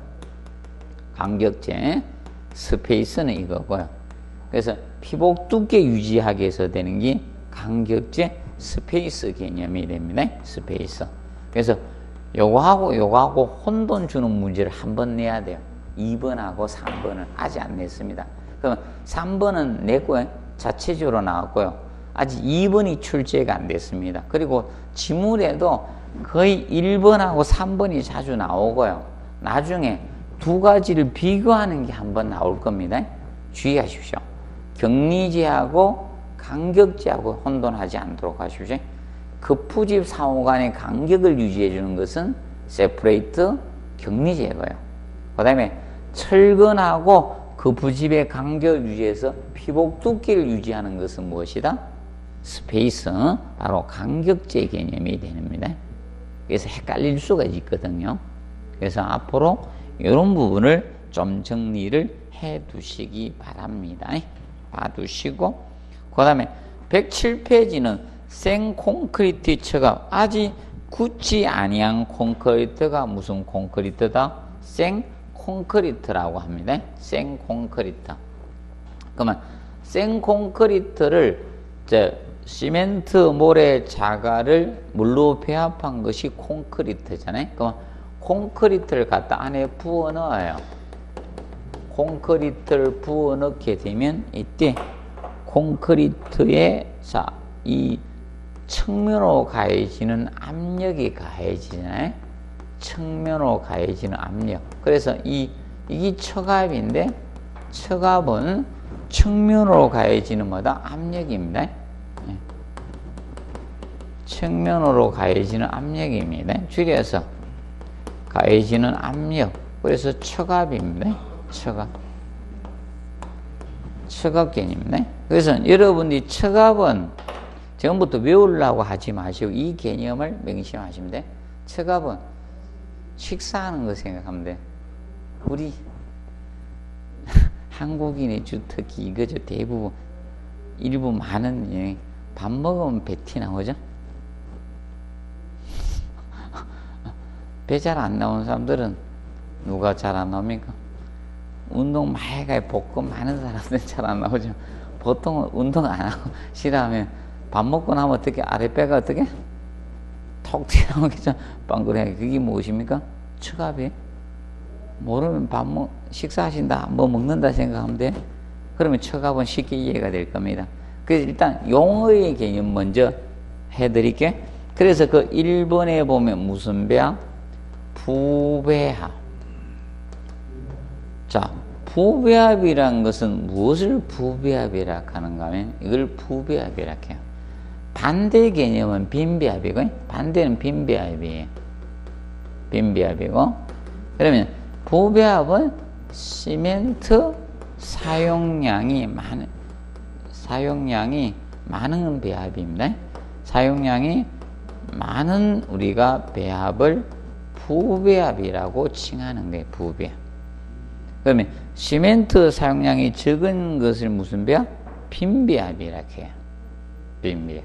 간격제 스페이스는 이거고요. 그래서 피복 두께 유지하기 위해서 되는 게 간격제 스페이스 개념이 됩니다. 스페이스. 그래서 요거하고 혼돈 주는 문제를 한 번 내야 돼요. 2번하고 3번은 아직 안 냈습니다. 그럼 3번은 냈고요. 자체적으로 나왔고요. 아직 2번이 출제가 안 됐습니다. 그리고 지문에도 거의 1번하고 3번이 자주 나오고요. 나중에 두 가지를 비교하는 게 한 번 나올 겁니다. 주의하십시오. 격리제하고 간격제하고 혼돈하지 않도록 하십시오. 거푸집 상호 간의 간격을 유지해 주는 것은 세퍼레이트 격리제고요. 그 다음에 철근하고 그 부집의 간격을 유지해서 피복 두께를 유지하는 것은 무엇이다? 스페이스, 바로 간격제 개념이 됩니다. 그래서 헷갈릴 수가 있거든요. 그래서 앞으로 이런 부분을 좀 정리를 해 두시기 바랍니다. 봐두시고, 그 다음에 107페이지는 생 콘크리트 처갑. 아직 굳지 아니한 콘크리트가 무슨 콘크리트다? 생 콘크리트라고 합니다. 생 콘크리트. 그러면 생 콘크리트를 시멘트, 모래, 자갈을 물로 배합한 것이 콘크리트잖아요. 그럼 콘크리트를 갖다 안에 부어 넣어요. 콘크리트를 부어 넣게 되면 이때 콘크리트에 이 측면으로 가해지는 압력이 가해지잖아요. 측면으로 가해지는 압력. 그래서 이게 처갑인데, 처갑은 측면으로 가해지는 뭐다? 압력입니다. 측면으로 가해지는 압력입니다. 줄여서 가해지는 압력. 그래서 처갑입니다. 처갑 개념입니다. 그래서 여러분이 처갑은 지금부터 외우려고 하지 마시고 이 개념을 명심하시면 돼. 처갑은 식사하는 거 생각하면 돼. 우리 한국인의 주특기 이거죠. 대부분 일부 많은 밥 먹으면 배티 나오죠. 배 잘 안 나오는 사람들은 누가 잘 안 나옵니까? 운동 많이 가요. 복근 많은 사람들은 잘 안 나오죠. 보통은 운동 안 하고 싫어하면 밥 먹고 나면 어떻게 아랫배가 어떻게 톡 튀어나오겠죠. 빵그레. 그게 무엇입니까? 처갑이. 모르면 식사하신다, 뭐 먹는다 생각하면 돼. 그러면 처갑은 쉽게 이해가 될 겁니다. 그래서 일단 용어의 개념 먼저 해드릴게. 그래서 그 1번에 보면 무슨 배합? 부배합. 자, 부배합이란 것은 무엇을 부배합이라 하는가 하면 이걸 부배합이라 해요. 반대 개념은 빈배합이고, 반대는 빈배합이에요. 빈배합이고, 그러면 부배합은 시멘트 사용량이 많은 배합입니다. 사용량이 많은 우리가 배합을 부배합이라고 칭하는 거예요. 부배합. 그러면 시멘트 사용량이 적은 것을 무슨 배합? 빈배합이라 해요. 빈배합.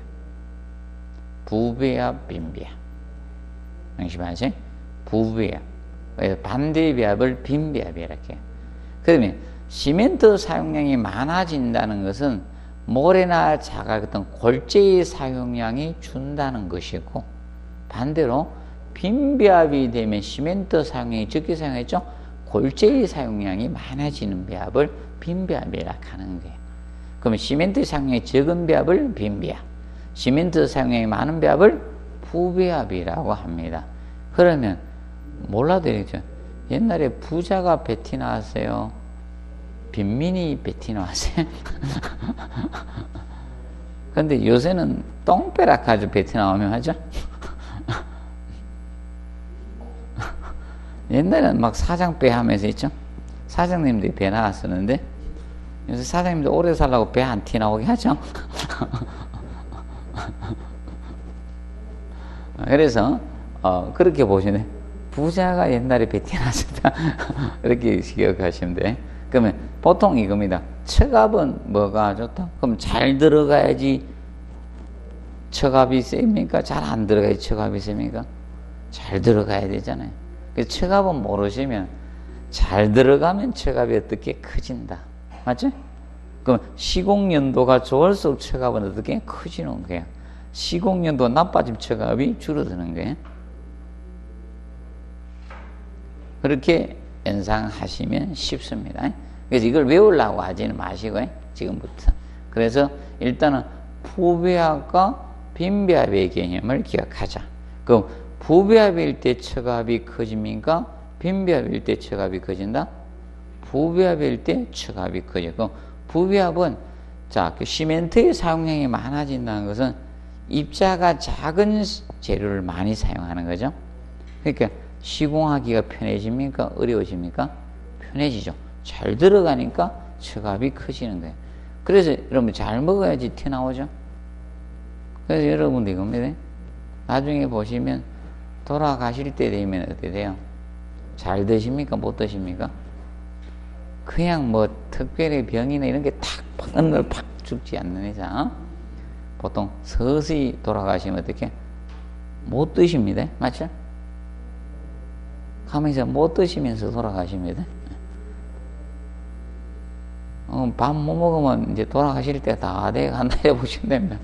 부배합, 빈배합. 명심하세요. 부배합. 반대 배합을 빈배합이라 해요. 그러면 시멘트 사용량이 많아진다는 것은 모래나 자갈 같은 골재의 사용량이 준다는 것이고, 반대로 빈배합이 되면 시멘트 사용량이 적게 사용했죠. 골재의 사용량이 많아지는 배합을 빈배합이라 하는 거예요. 그러면 시멘트 사용량이 적은 배합을 빈배합, 시멘트 사용량이 많은 배합을 부배합이라고 합니다. 그러면 몰라도 되겠죠. 옛날에 부자가 배티 나왔어요? 빈민이 배티 나왔어요? 근데 요새는 똥배락 가지고 배티 나오면 하죠? 옛날에는 막 사장배 하면서 있죠? 사장님들이 배 나왔었는데, 요새 사장님들 오래 살라고 배 한 티 나오게 하죠? 그래서, 그렇게 보시네. 부자가 옛날에 배티 나왔다. 이렇게 기억하시면 돼. 그러면 보통 이겁니다. 처갑은 뭐가 좋다? 그럼 잘 들어가야지 처갑이 셉니까? 잘 안 들어가야지 처갑이 셉니까? 잘 들어가야 되잖아요. 그래서 처갑은 모르시면 잘 들어가면 처갑이 어떻게 커진다. 맞죠? 그럼 시공연도가 좋을수록 처갑은 어떻게 커지는 거예요. 시공연도가 나빠지면 처갑이 줄어드는 거예요. 그렇게 연상하시면 쉽습니다. 그래서 이걸 외우려고 하지는 마시고요. 지금부터. 그래서 일단은 부배합과 빈배합의 개념을 기억하자. 그럼 부배합일 때 처갑이 커집니까? 빈배합일 때 처갑이 커진다? 부배합일 때 처갑이 커져. 그럼 부배합은 그 시멘트의 사용량이 많아진다는 것은 입자가 작은 재료를 많이 사용하는 거죠. 그러니까 시공하기가 편해집니까? 어려워집니까? 편해지죠. 잘 들어가니까 처갑이 커지는 거예요. 그래서 여러분 잘 먹어야지 티 나오죠. 그래서 여러분들 이겁니다. 나중에 보시면 돌아가실 때 되면 어떻게 돼요? 잘 드십니까? 못 드십니까? 그냥 뭐 특별히 병이나 이런 게 탁 어느 날 팍 죽지 않는 이상 보통 서서히 돌아가시면 어떻게? 못 드십니다. 맞죠? 가면서 못 드시면서 돌아가십니다. 밥 못 먹으면 이제 돌아가실 때 다 돼 간다 해보시면 됩니다.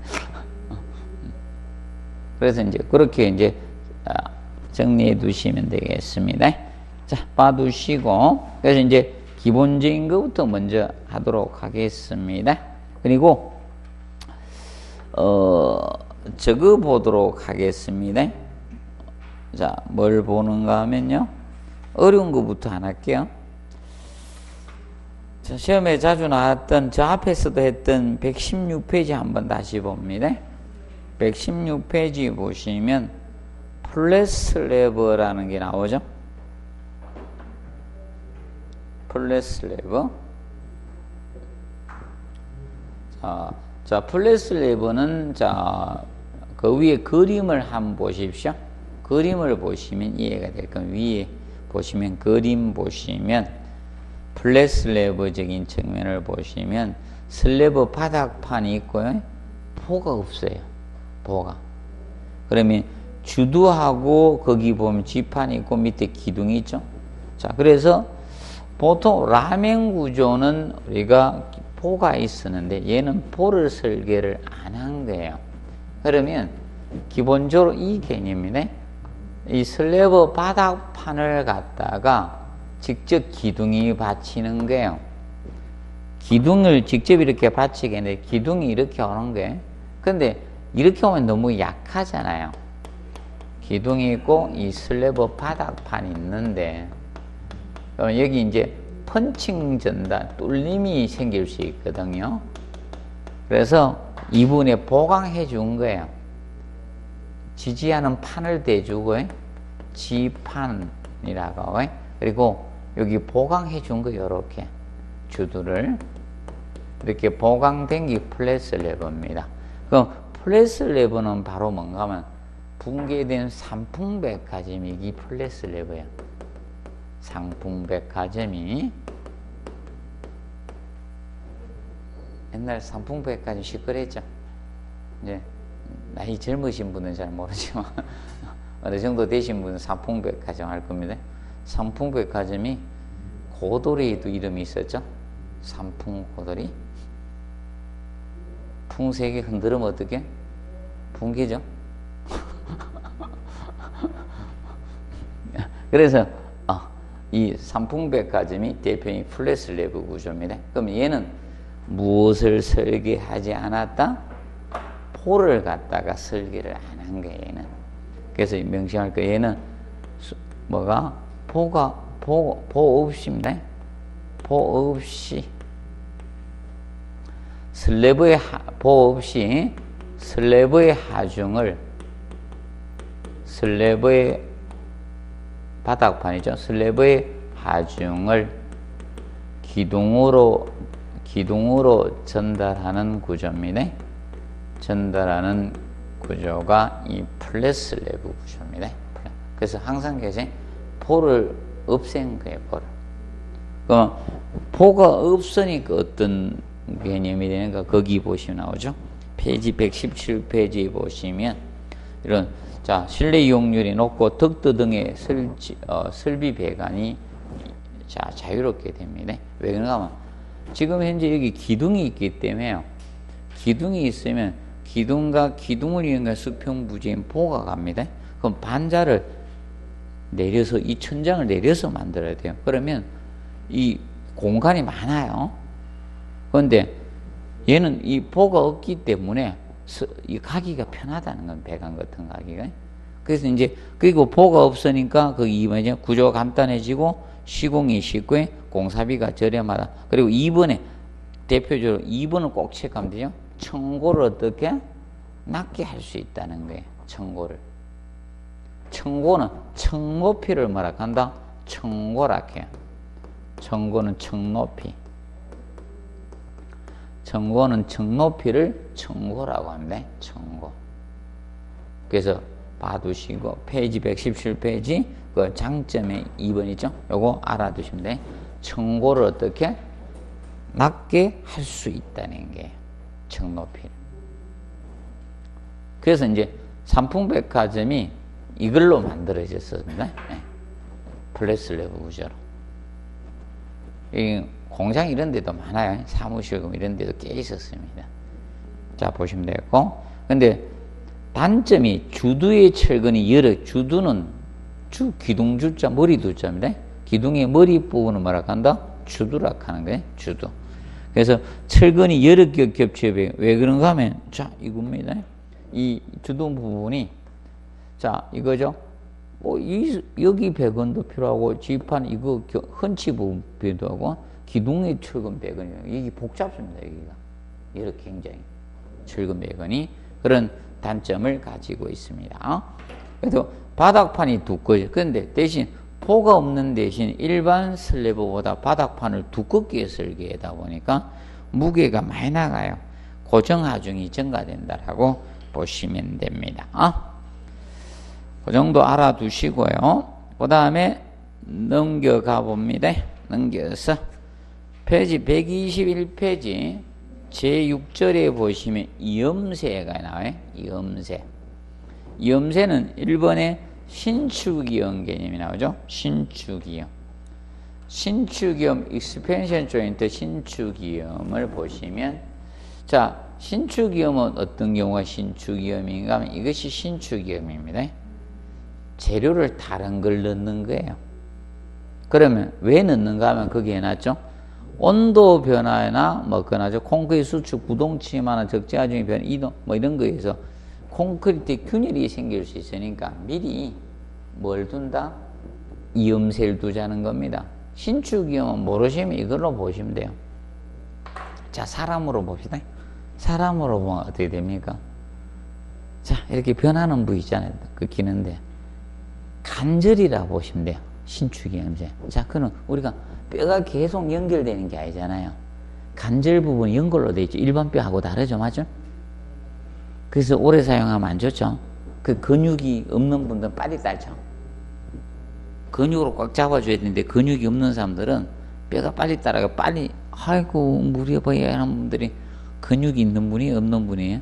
그래서 이제 그렇게 이제 정리해 두시면 되겠습니다. 자, 봐두시고, 그래서 이제 기본적인 것부터 먼저 하도록 하겠습니다. 그리고, 적어 보도록 하겠습니다. 자, 뭘 보는가 하면요. 어려운 것부터 안 할게요. 자, 시험에 자주 나왔던, 저 앞에서도 했던 116페이지 한번 다시 봅니다. 116페이지 보시면, 플랫슬래버라는 게 나오죠. 플랫슬래버. 자, 플랫슬래버는, 자, 그 위에 그림을 한번 보십시오. 그림을 보시면 이해가 될 겁니다. 위에 보시면, 그림 보시면, 플랫슬래버적인 측면을 보시면, 슬래버 바닥판이 있고요. 포가 없어요. 포가. 그러면, 주두하고 거기 보면 지판이 있고 밑에 기둥이 있죠. 자, 그래서 보통 라멘 구조는 우리가 포가 있었는데 얘는 포를 설계를 안 한 거예요. 그러면 기본적으로 이 개념이네. 이 슬래브 바닥판을 갖다가 직접 기둥이 받치는 거예요. 기둥을 직접 이렇게 받치게 했는데 기둥이 이렇게 오는 거예요. 근데 이렇게 오면 너무 약하잖아요. 기둥이 있고 이 슬래브 바닥판이 있는데 여기 이제 펀칭 전달, 뚫림이 생길 수 있거든요. 그래서 이분에 보강해 준 거예요. 지지하는 판을 대주고 지판이라고 그리고 여기 보강해 준 거예요. 이렇게 주두를 이렇게 보강된 게 플랫슬래버입니다. 그럼 플랫슬래버는 바로 뭔가 하면 붕괴된 상풍백화점이 이 플랫슬래버예요. 상풍백화점이 옛날 상풍백화점 시끄랬죠. 이제 나이 젊으신 분은 잘 모르지만 어느 정도 되신 분은 상풍백화점 할 겁니다. 상풍백화점이 고돌이도 이름이 있었죠. 상풍고돌이. 풍색이 흔들으면 어떻게? 붕괴죠. 그래서 이 상풍백화점이 대표인 플랫슬래브 구조입니다. 그럼 얘는 무엇을 설계하지 않았다? 포를 갖다가 설계를 안 한 거예요. 얘는. 그래서 명시할 거예요. 얘는 뭐가 포 없이입니다. 포 없이 슬래브의 포 없이 슬래브의 하중을 슬래브의 바닥판이죠. 슬래브의 하중을 기둥으로 전달하는 구조입니다. 전달하는 구조가 이 플랫슬래브 구조입니다. 그래서 항상 계신 포를 없앤 거예요. 포를. 그럼 포가 없으니까 어떤 개념이 되는가? 거기 보시면 나오죠. 페이지 117페이지 보시면 이런 자 실내 이용률이 높고 덕트 등의 설비 배관이 자유롭게 됩니다. 왜 그런가 하면 지금 현재 여기 기둥이 있기 때문에요. 기둥이 있으면 기둥과 기둥을 이용한 수평부지인 포가 갑니다. 그럼 반자를 내려서 이 천장을 내려서 만들어야 돼요. 그러면 이 공간이 많아요. 그런데 얘는 이 포가 없기 때문에 이 가기가 편하다는 건 배관 같은 가기가. 그래서 이제 그리고 포가 없으니까 그 이번에 구조가 간단해지고 시공이 쉽고 공사비가 저렴하다. 그리고 2번에 대표적으로 2번을 꼭 체크하면 되죠. 청고를 어떻게 낮게 할 수 있다는 거예요. 청고를. 청고는 청높이를 뭐라 한다? 청고라 해요. 청고는 청높이. 청고는 청높이를 청고라고 합니다. 청고. 그래서 봐두시고 페이지 117페이지 그 장점의 2번이죠. 요거 알아두시면 돼. 청고를 어떻게 낮게 할 수 있다는 게 청높이를. 그래서 이제 삼풍백화점이 이걸로 만들어졌습니다. 네. 플랫슬래브 구조로. 이 공장 이런 데도 많아요. 사무실 이런 데도 꽤 있었습니다. 자, 보시면 되고. 근데 단점이 주두의 철근이 여러, 주두는 기둥 주자, 머리 두자입니다. 기둥의 머리 부분은 뭐라고 한다? 주두라고 하는 거예요. 주두. 그래서 철근이 여러 겹쳐요. 왜 그런가 하면, 자, 이겁니다. 이 주두 부분이, 자, 이거죠. 여기 배건도 필요하고, 지판 이거 헌치 부분 필요하고, 기둥의 철근 배건이에요. 이게 복잡합니다. 여기가. 여러 굉장히. 철근 배건이 그런 단점을 가지고 있습니다. 그래도 바닥판이 두꺼워요. 그런데 대신 포가 없는 대신 일반 슬래브보다 바닥판을 두껍게 설계하다 보니까 무게가 많이 나가요. 고정하중이 증가된다라고 보시면 됩니다. 그 정도 알아두시고요. 그 다음에 넘겨가 봅니다. 넘겨서 페이지 121페이지 제6절에 보시면 이음새가 나와요. 이음새. 이음새는 1번에 신축이음 개념이 나오죠. 신축이음. 신축이음, 익스펜션 조인트 신축이음을 보시면, 자, 신축이음은 어떤 경우가 신축이음인가 하면 이것이 신축이음입니다. 재료를 다른 걸 넣는 거예요. 그러면 왜 넣는가 하면 거기에 해놨죠. 온도 변화나 뭐 그나죠. 콘크리트 수축 구동치마나 적재하중의 변화, 이동 뭐 이런 거에서 콘크리트에 균열이 생길 수 있으니까 미리 뭘 둔다? 이음새를 두자는 겁니다. 신축이음은 모르시면 이걸로 보시면 돼요. 자, 사람으로 봅시다. 사람으로 보면 어떻게 됩니까? 자, 이렇게 변하는 부위 있잖아요. 그 기는데 관절이라 보시면 돼요. 신축이음새. 자, 그는 우리가 뼈가 계속 연결되는 게 아니잖아요. 관절 부분이 연골로 되어 있죠. 일반 뼈하고 다르죠, 맞죠? 그래서 오래 사용하면 안 좋죠. 그 근육이 없는 분들은 빨리 딸죠. 근육으로 꽉 잡아줘야 되는데 근육이 없는 사람들은 뼈가 빨리 따라가 빨리 아이고 무리해 보여야 하는 분들이 근육이 있는 분이 없는 분이에요.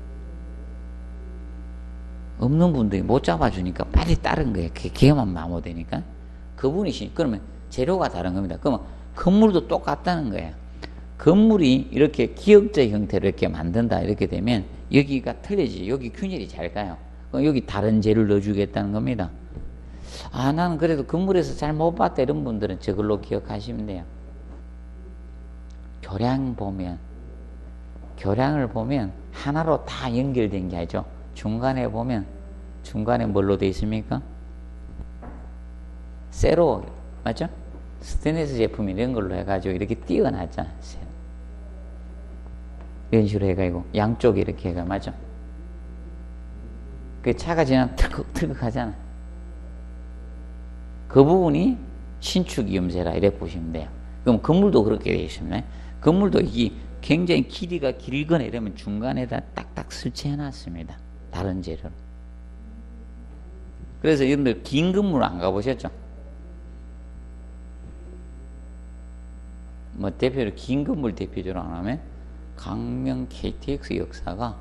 없는 분들이 못 잡아주니까 빨리 따른 거예요. 걔만 마모되니까. 그분이 그러면 재료가 다른 겁니다. 그러면 건물도 똑같다는 거예요. 건물이 이렇게 기역자 형태로 이렇게 만든다 이렇게 되면 여기가 틀려지죠. 여기 균열이 잘 가요. 그럼 여기 다른 재료를 넣어주겠다는 겁니다. 아, 나는 그래도 건물에서 잘 못 봤다 이런 분들은 저걸로 기억하시면 돼요. 교량을 보면 하나로 다 연결된 게 아니죠. 중간에 보면 중간에 뭘로 되어 있습니까? 세로 맞죠? 스테인리스 제품 이런 걸로 해가지고 이렇게 띄어놨잖아요. 이런 식으로 해가지고 양쪽에 이렇게 해가 맞죠? 그 차가 지나면 틀컥틀컥 하잖아. 그 부분이 신축이음새라 이래 보시면 돼요. 그럼 건물도 그렇게 되어 있습니다. 건물도 이게 굉장히 길이가 길거나 이러면 중간에다 딱딱 설치해 놨습니다. 다른 재료로. 그래서 여러분들 긴 건물 안 가보셨죠? 뭐 대표로 긴 건물 대표적으로 안 하면 강명 KTX 역사가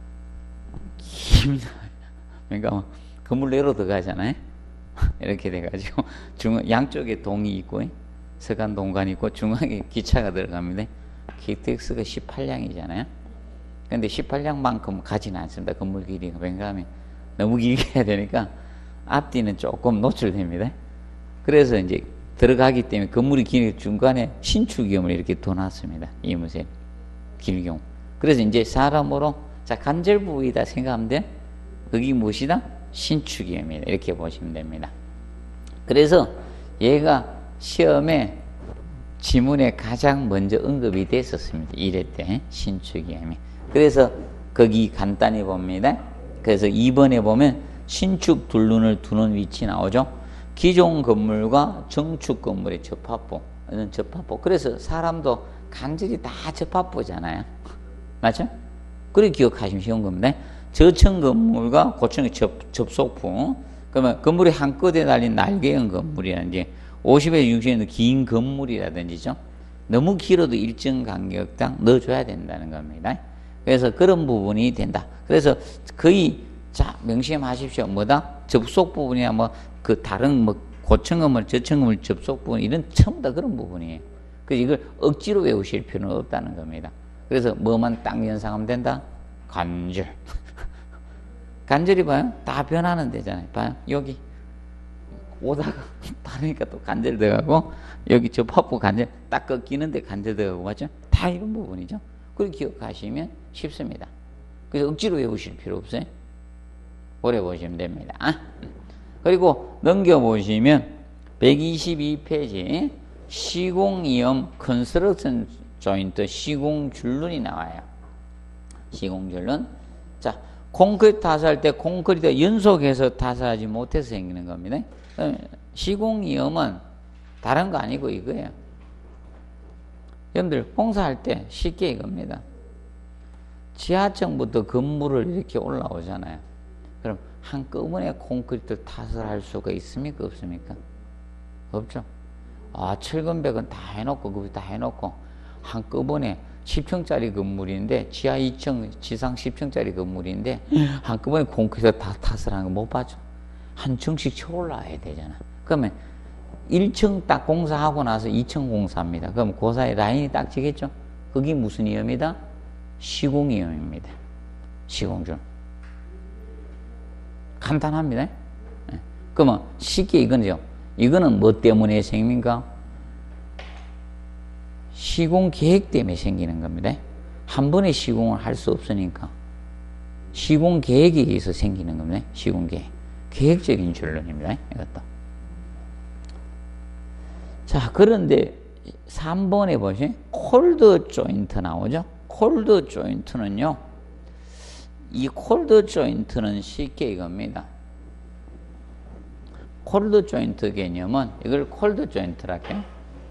깁니다. 그러니까 건물 내로 들어가잖아요. 이렇게 돼가지고 양쪽에 동이 있고 서간 동간이 있고 중앙에 기차가 들어갑니다. KTX가 18량이잖아요. 근데 18량만큼 가지는 않습니다. 건물 길이가. 왜냐하면 너무 길게 해야 되니까 앞뒤는 조금 노출됩니다. 그래서 이제 들어가기 때문에 건물이 길 중간에 신축이음을 이렇게 둬놨습니다. 이음새 길 경우. 그래서 이제 사람으로 자 관절 부위다 생각하면 돼. 거기 무엇이다? 신축이음이다. 이렇게 보시면 됩니다. 그래서 얘가 시험에 지문에 가장 먼저 언급이 됐었습니다. 1회 때 신축이음이. 그래서 거기 간단히 봅니다. 그래서 2번에 보면 신축 둘눈을 두는 위치 나오죠. 기존 건물과 정축 건물의 접합부 접합부. 그래서 사람도 간절히 다 접합부잖아요. 맞죠? 그렇게 기억하시면 쉬운 겁니다. 저층 건물과 고층의 접속부. 그러면 건물이 한 끝에 달린 날개형 건물이라든지 50에서 60에서 긴 건물이라든지죠. 너무 길어도 일정 간격당 넣어줘야 된다는 겁니다. 그래서 그런 부분이 된다. 그래서 거의 자 명심하십시오. 뭐다? 접속 부분이야 뭐 그 다른 뭐 고층 건물, 저층 건물 접속 부분 이런 전부 다 그런 부분이에요. 그래서 이걸 억지로 외우실 필요는 없다는 겁니다. 그래서 뭐만 딱 연상하면 된다? 간절. 간절히 봐요. 다 변하는 데잖아요. 봐요. 여기 오다가 다르니까 또 간절 들어가고 여기 접합부 간절 딱 꺾이는데 간절 들어가고 맞죠? 다 이런 부분이죠. 그렇게 기억하시면 쉽습니다. 그래서 억지로 외우실 필요 없어요. 오래 보시면 됩니다. 그리고 넘겨보시면 122페이지 시공이염 컨스트럭션 조인트 시공줄눈이 나와요. 시공줄눈. 자, 콘크리트 타설할 때 콘크리트 연속해서 타설하지 못해서 생기는 겁니다. 시공이염은 다른 거 아니고 이거예요. 여러분들 공사할 때 쉽게 이겁니다. 지하층부터 건물을 이렇게 올라오잖아요. 그럼 한꺼번에 콘크리트 타설할 수가 있습니까? 없습니까? 없죠. 철근백은 다 해놓고 그거 다 해놓고 한꺼번에 10층짜리 건물인데 지하 2층 지상 10층짜리 건물인데 한꺼번에 콘크리트 다 타설하는 거 못 봤죠. 한 층씩 쳐 올라와야 되잖아. 그러면 1층 딱 공사하고 나서 2층 공사합니다. 그럼 그 사이 라인이 딱 지겠죠? 그게 무슨 위험이다? 시공위험입니다. 시공줄. 간단합니다. 그러면 쉽게 이거죠. 이거는 뭐 때문에 생깁니까? 시공 계획 때문에 생기는 겁니다. 한 번에 시공을 할 수 없으니까 시공 계획에 의해서 생기는 겁니다. 시공 계획. 계획적인 줄눈입니다. 이것도. 자, 그런데 3번에 보시면 콜드 조인트 나오죠? 콜드 조인트는요, 이 콜드 조인트는 쉽게 이겁니다. 콜드 조인트 개념은 이걸 콜드 조인트라고 해요.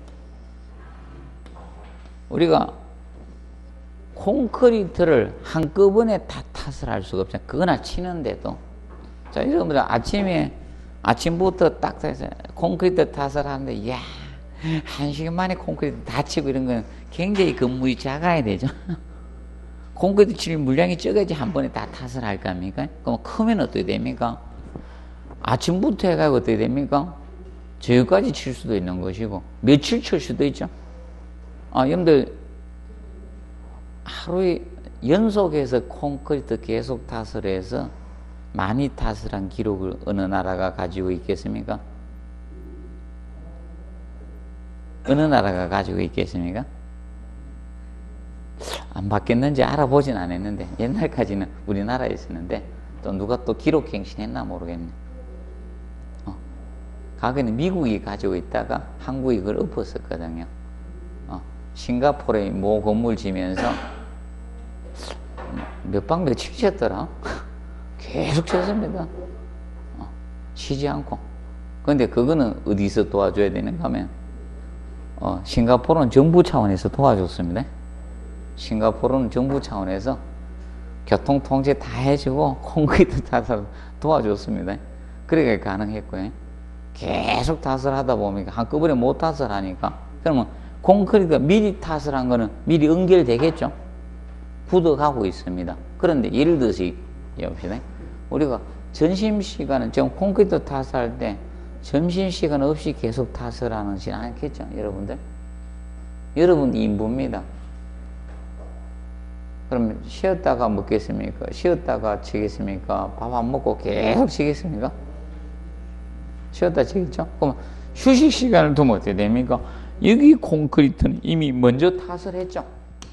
우리가 콘크리트를 한꺼번에 다 탓을 할 수가 없잖아요. 그거나 치는데도. 자, 여러분들 아침부터 딱 해서 콘크리트 탓을 하는데, 이야, 1시간 만에 콘크리트 다 치고 이런 건 굉장히 건물이 작아야 되죠. 콘크리트 칠 물량이 적어야지 한 번에 다 탓을 할 겁니까? 그럼 크면 어떻게 됩니까? 아침부터 해가지고 어떻게 됩니까? 저기까지 칠 수도 있는 것이고, 며칠 칠 수도 있죠. 여러분들, 하루에 연속해서 콘크리트 계속 탓을 해서 많이 탓을 한 기록을 어느 나라가 가지고 있겠습니까? 어느 나라가 가지고 있겠습니까? 안 바뀌었는지 알아보진 않았는데 옛날까지는 우리나라에 있었는데 또 누가 또 기록 갱신했나 모르겠네. 과거에는 미국이 가지고 있다가 한국이 그걸 엎었었거든요. 싱가포르에 모 건물 지면서 몇 박 며칠 쳤더라. 계속 쳤습니다. 쉬지 않고. 그런데 그거는 어디서 도와줘야 되는가 하면 싱가포르는 정부 차원에서 도와줬습니다. 싱가포르는 정부 차원에서 교통 통제 다 해주고 콘크리트 타설 도와줬습니다. 그러니까 가능했고요. 계속 타설하다 보니까 한꺼번에 못 타설하니까 그러면 콘크리트가 미리 타설한 거는 미리 연결되겠죠. 굳어가고 있습니다. 그런데 예를 들어서 봅시다. 우리가 점심시간은 지금 콘크리트 타설할 때 점심시간 없이 계속 타설하는지 않겠죠, 여러분들? 여러분 인부입니다. 그럼 쉬었다가 먹겠습니까? 쉬었다가 치겠습니까? 밥 안 먹고 계속 치겠습니까? 쉬었다 치겠죠? 그럼 휴식 시간을 두면 어떻게 됩니까? 여기 콘크리트는 이미 먼저 타설했죠.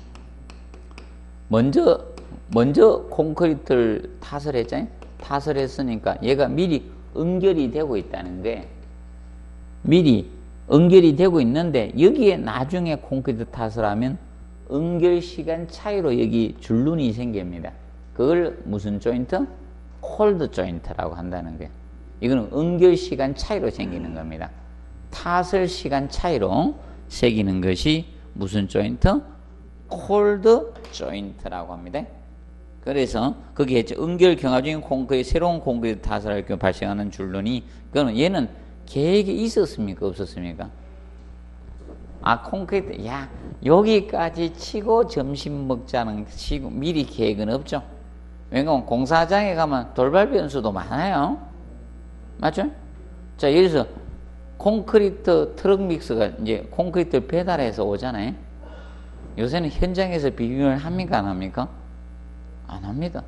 먼저 콘크리트를 타설했잖아요. 타설했으니까 얘가 미리 연결이 되고 있다는 게 미리 연결이 되고 있는데 여기에 나중에 콘크리트 타설하면 연결 시간 차이로 여기 줄눈이 생깁니다. 그걸 무슨 조인트? 콜드 조인트라고 한다는 거예요. 이거는 연결 시간 차이로 생기는 겁니다. 타설 시간 차이로 새기는 것이 무슨 조인트? 콜드 조인트라고 합니다. 그래서 거기에 응결 경화 중인 콘크리트, 새로운 콘크리트 타설할 경우 발생하는 줄눈이, 그거는 얘는 계획이 있었습니까? 없었습니까? 아, 콘크리트, 야, 여기까지 치고 점심 먹자는 미리 계획은 없죠. 왜냐면 공사장에 가면 돌발 변수도 많아요. 맞죠? 자, 예를 들어서 콘크리트 트럭 믹스가 이제 콘크리트를 배달해서 오잖아요. 요새는 현장에서 비빔을 합니까? 안 합니까? 안 합니다.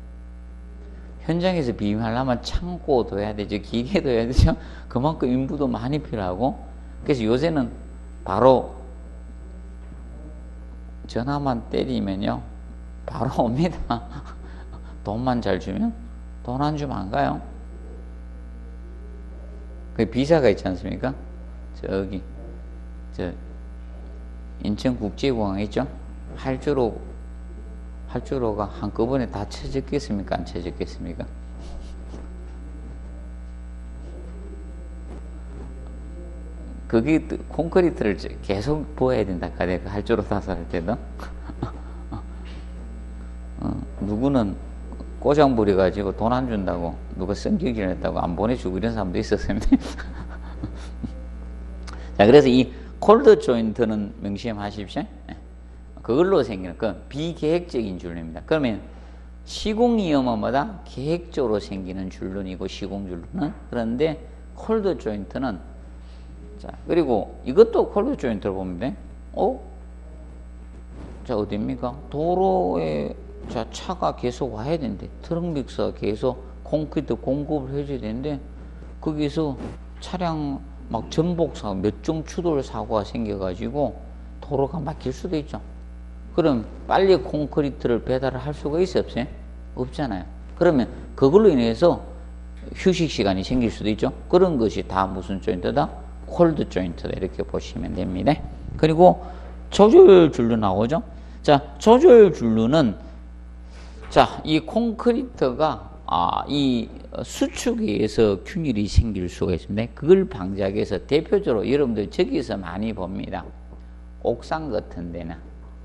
현장에서 비빔하려면 창고도 해야 되죠. 기계도 해야 되죠. 그만큼 인부도 많이 필요하고. 그래서 요새는 바로 전화만 때리면요, 바로 옵니다. 돈만 잘 주면. 돈 안 주면 안 가요. 그 비사가 있지 않습니까? 저기 인천국제공항 있죠? 활주로가 한꺼번에 다 쳐졌겠습니까? 안 쳐졌겠습니까? 거기 콘크리트를 계속 부어야 된다. 그 활주로 타설할 때도. 누구는 꼬장 부려가지고 돈 안 준다고, 누가 성격질 했다고 안 보내주고 이런 사람도 있었습니다. 자, 그래서 이 콜드 조인트는 명심하십시오. 그걸로 생기는 그 비계획적인 줄눈입니다. 그러면 시공이염은 뭐다? 계획적으로 생기는 줄눈이고, 시공줄눈은. 그런데 콜드 조인트는, 자, 그리고 이것도 콜드 조인트로 보면 돼. 자, 어디입니까? 도로에, 자, 차가 계속 와야 되는데, 트럭 믹서가 계속 콘크리트 공급을 해줘야 되는데, 거기서 차량 막 전복사고 몇 종 추돌 사고가 생겨가지고 도로가 막힐 수도 있죠. 그럼 빨리 콘크리트를 배달을 할 수가 있어요, 없어요? 없잖아요. 그러면 그걸로 인해서 휴식 시간이 생길 수도 있죠. 그런 것이 다 무슨 조인트다? 콜드 조인트다. 이렇게 보시면 됩니다. 그리고 조절 줄로 나오죠. 자, 조절 줄로는, 자, 이 콘크리트가 이 수축에 의해서 균일이 생길 수가 있습니다. 그걸 방지하기 위해서 대표적으로 여러분들 저기서 많이 봅니다. 옥상 같은 데는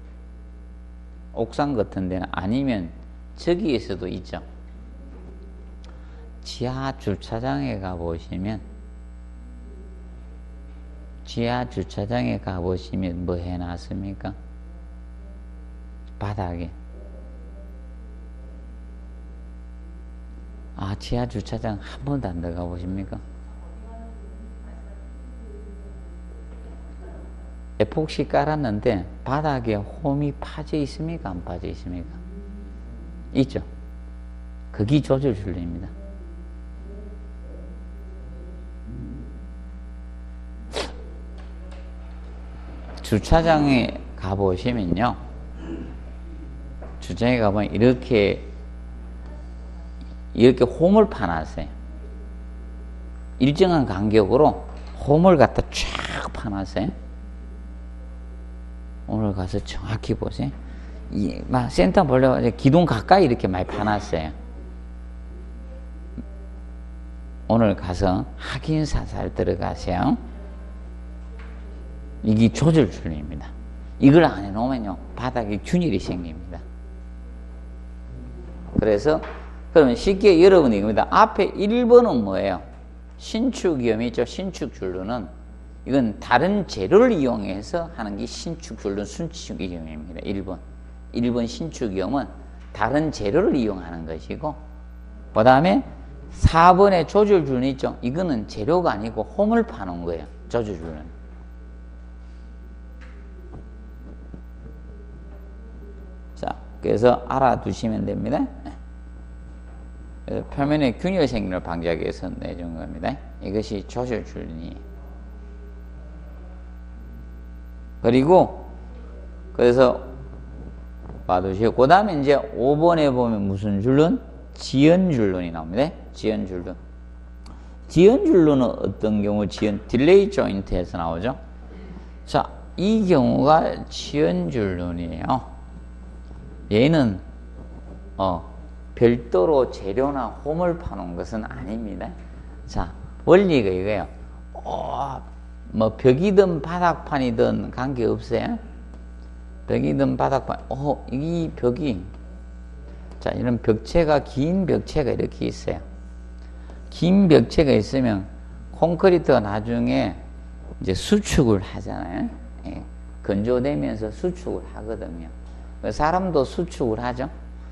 아니면 저기에서도 있죠. 지하 주차장에 가보시면 뭐 해놨습니까? 바닥에. 지하 주차장 한 번도 안 들어가 보십니까? 에폭시 깔았는데 바닥에 홈이 파져 있습니까? 안 파져 있습니까? 있죠. 그게 조절 줄눈입니다. 주차장에 가보시면요, 주차장에 가보면 이렇게 홈을 파놨어요. 일정한 간격으로 홈을 갖다 쫙 파놨어요. 오늘 가서 정확히 보세요. 막 센터 보려고 기둥 가까이 이렇게 많이 파놨어요. 오늘 가서 확인 사살 들어가세요. 이게 조절 줄눈입니다. 이걸 안 해놓으면요, 바닥에 균일이 생깁니다. 그래서 그러면 쉽게 여러분이 이겁니다. 앞에 1번은 뭐예요? 신축위험이 있죠. 신축줄눈은 이건 다른 재료를 이용해서 하는 게 신축줄눈 순축위험입니다. 1번 신축위험은 다른 재료를 이용하는 것이고, 그 다음에 4번의 조절줄눈 있죠. 이거는 재료가 아니고 홈을 파놓은 거예요. 조절줄눈. 자, 그래서 알아두시면 됩니다. 표면에 균열 생기는 걸 방지하기 위해서 내준 겁니다. 이것이 조절줄눈이. 그리고 그래서 봐두시고, 그 다음에 이제 5번에 보면 무슨 줄눈? 지연줄눈이 나옵니다. 지연줄눈. 지연줄눈은 어떤 경우? 딜레이 조인트에서 나오죠. 자, 이 경우가 지연줄눈이에요. 얘는 별도로 재료나 홈을 파놓은 것은 아닙니다. 자, 원리가 이거예요. 뭐 벽이든 바닥판이든 관계없어요. 벽이든 바닥판. 이 벽이, 자, 이런 벽체가, 긴 벽체가 이렇게 있어요. 긴 벽체가 있으면 콘크리트가 나중에 이제 수축을 하잖아요. 예, 건조되면서 수축을 하거든요. 사람도 수축을 하죠.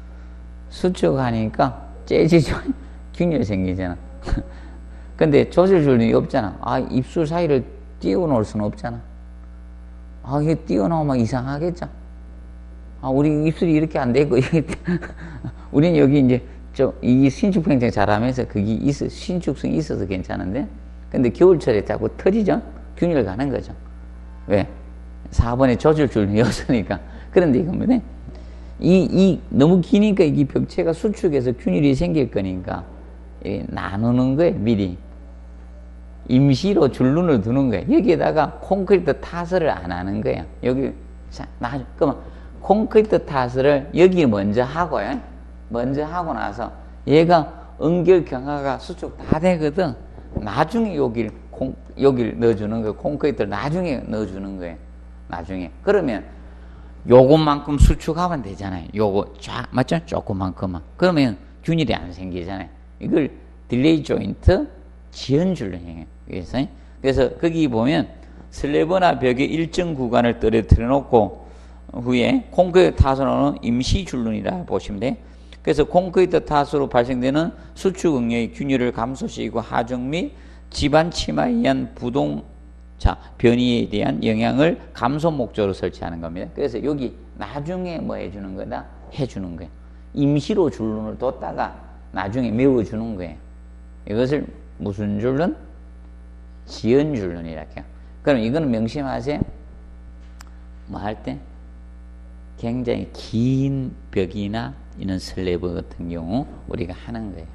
수축하니까 째지죠. 균열 생기잖아. 근데 조절줄이 없잖아. 입술 사이를 띄워놓을 수는 없잖아. 이게 띄워놓으면 이상하겠죠. 우리 입술이 이렇게 안 되고, 우리는 여기 이제, 이 신축평생 잘하면서 그게 신축성이 있어서 괜찮은데, 근데 겨울철에 자꾸 터지죠? 균열 가는 거죠. 왜? 4번에 조절줄이 없으니까. 그런데 이겁니다. 너무 기니까 이 벽체가 수축해서 균열이 생길 거니까, 나누는 거예요, 미리. 임시로 줄눈을 두는 거예요. 여기에다가 콘크리트 타설을 안 하는 거예요. 여기, 그러면 콘크리트 타설을 여기 먼저 하고요. 먼저 하고 나서 얘가 응결 경화가 수축 다 되거든. 나중에 여길 넣어주는 거예요. 콘크리트를 나중에 넣어주는 거예요. 나중에. 그러면 요것만큼 수축하면 되잖아요. 요거 맞죠? 조그만큼만. 그러면 균일이 안 생기잖아요. 이걸 딜레이 조인트 지연줄로 그래서 거기 보면 슬래브나 벽의 일정 구간을 떨어뜨려 놓고 후에 콘크리트 타설로는 임시 줄눈이라 보시면 돼요. 그래서 콘크리트 타설로 발생되는 수축 응력의 균열을 감소시키고 하중 및 집안 침하에 의한 변이에 대한 영향을 감소 목적으로 설치하는 겁니다. 그래서 여기 나중에 뭐 해주는 거다? 해주는 거예요. 임시로 줄눈을 뒀다가 나중에 메워주는 거예요. 이것을 무슨 줄눈? 지연줄눈이라고 해요. 그럼 이거는 명심하세요. 뭐 할 때? 굉장히 긴 벽이나 이런 슬래브 같은 경우 우리가 하는 거예요.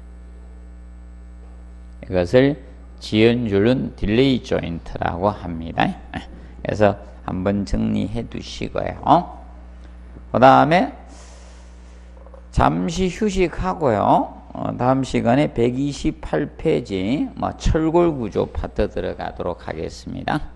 이것을 지연줄눈 딜레이 조인트라고 합니다. 그래서 한번 정리해 두시고요. 그 다음에 잠시 휴식하고요. 다음 시간에 128페이지 철골 구조 파트 들어가도록 하겠습니다.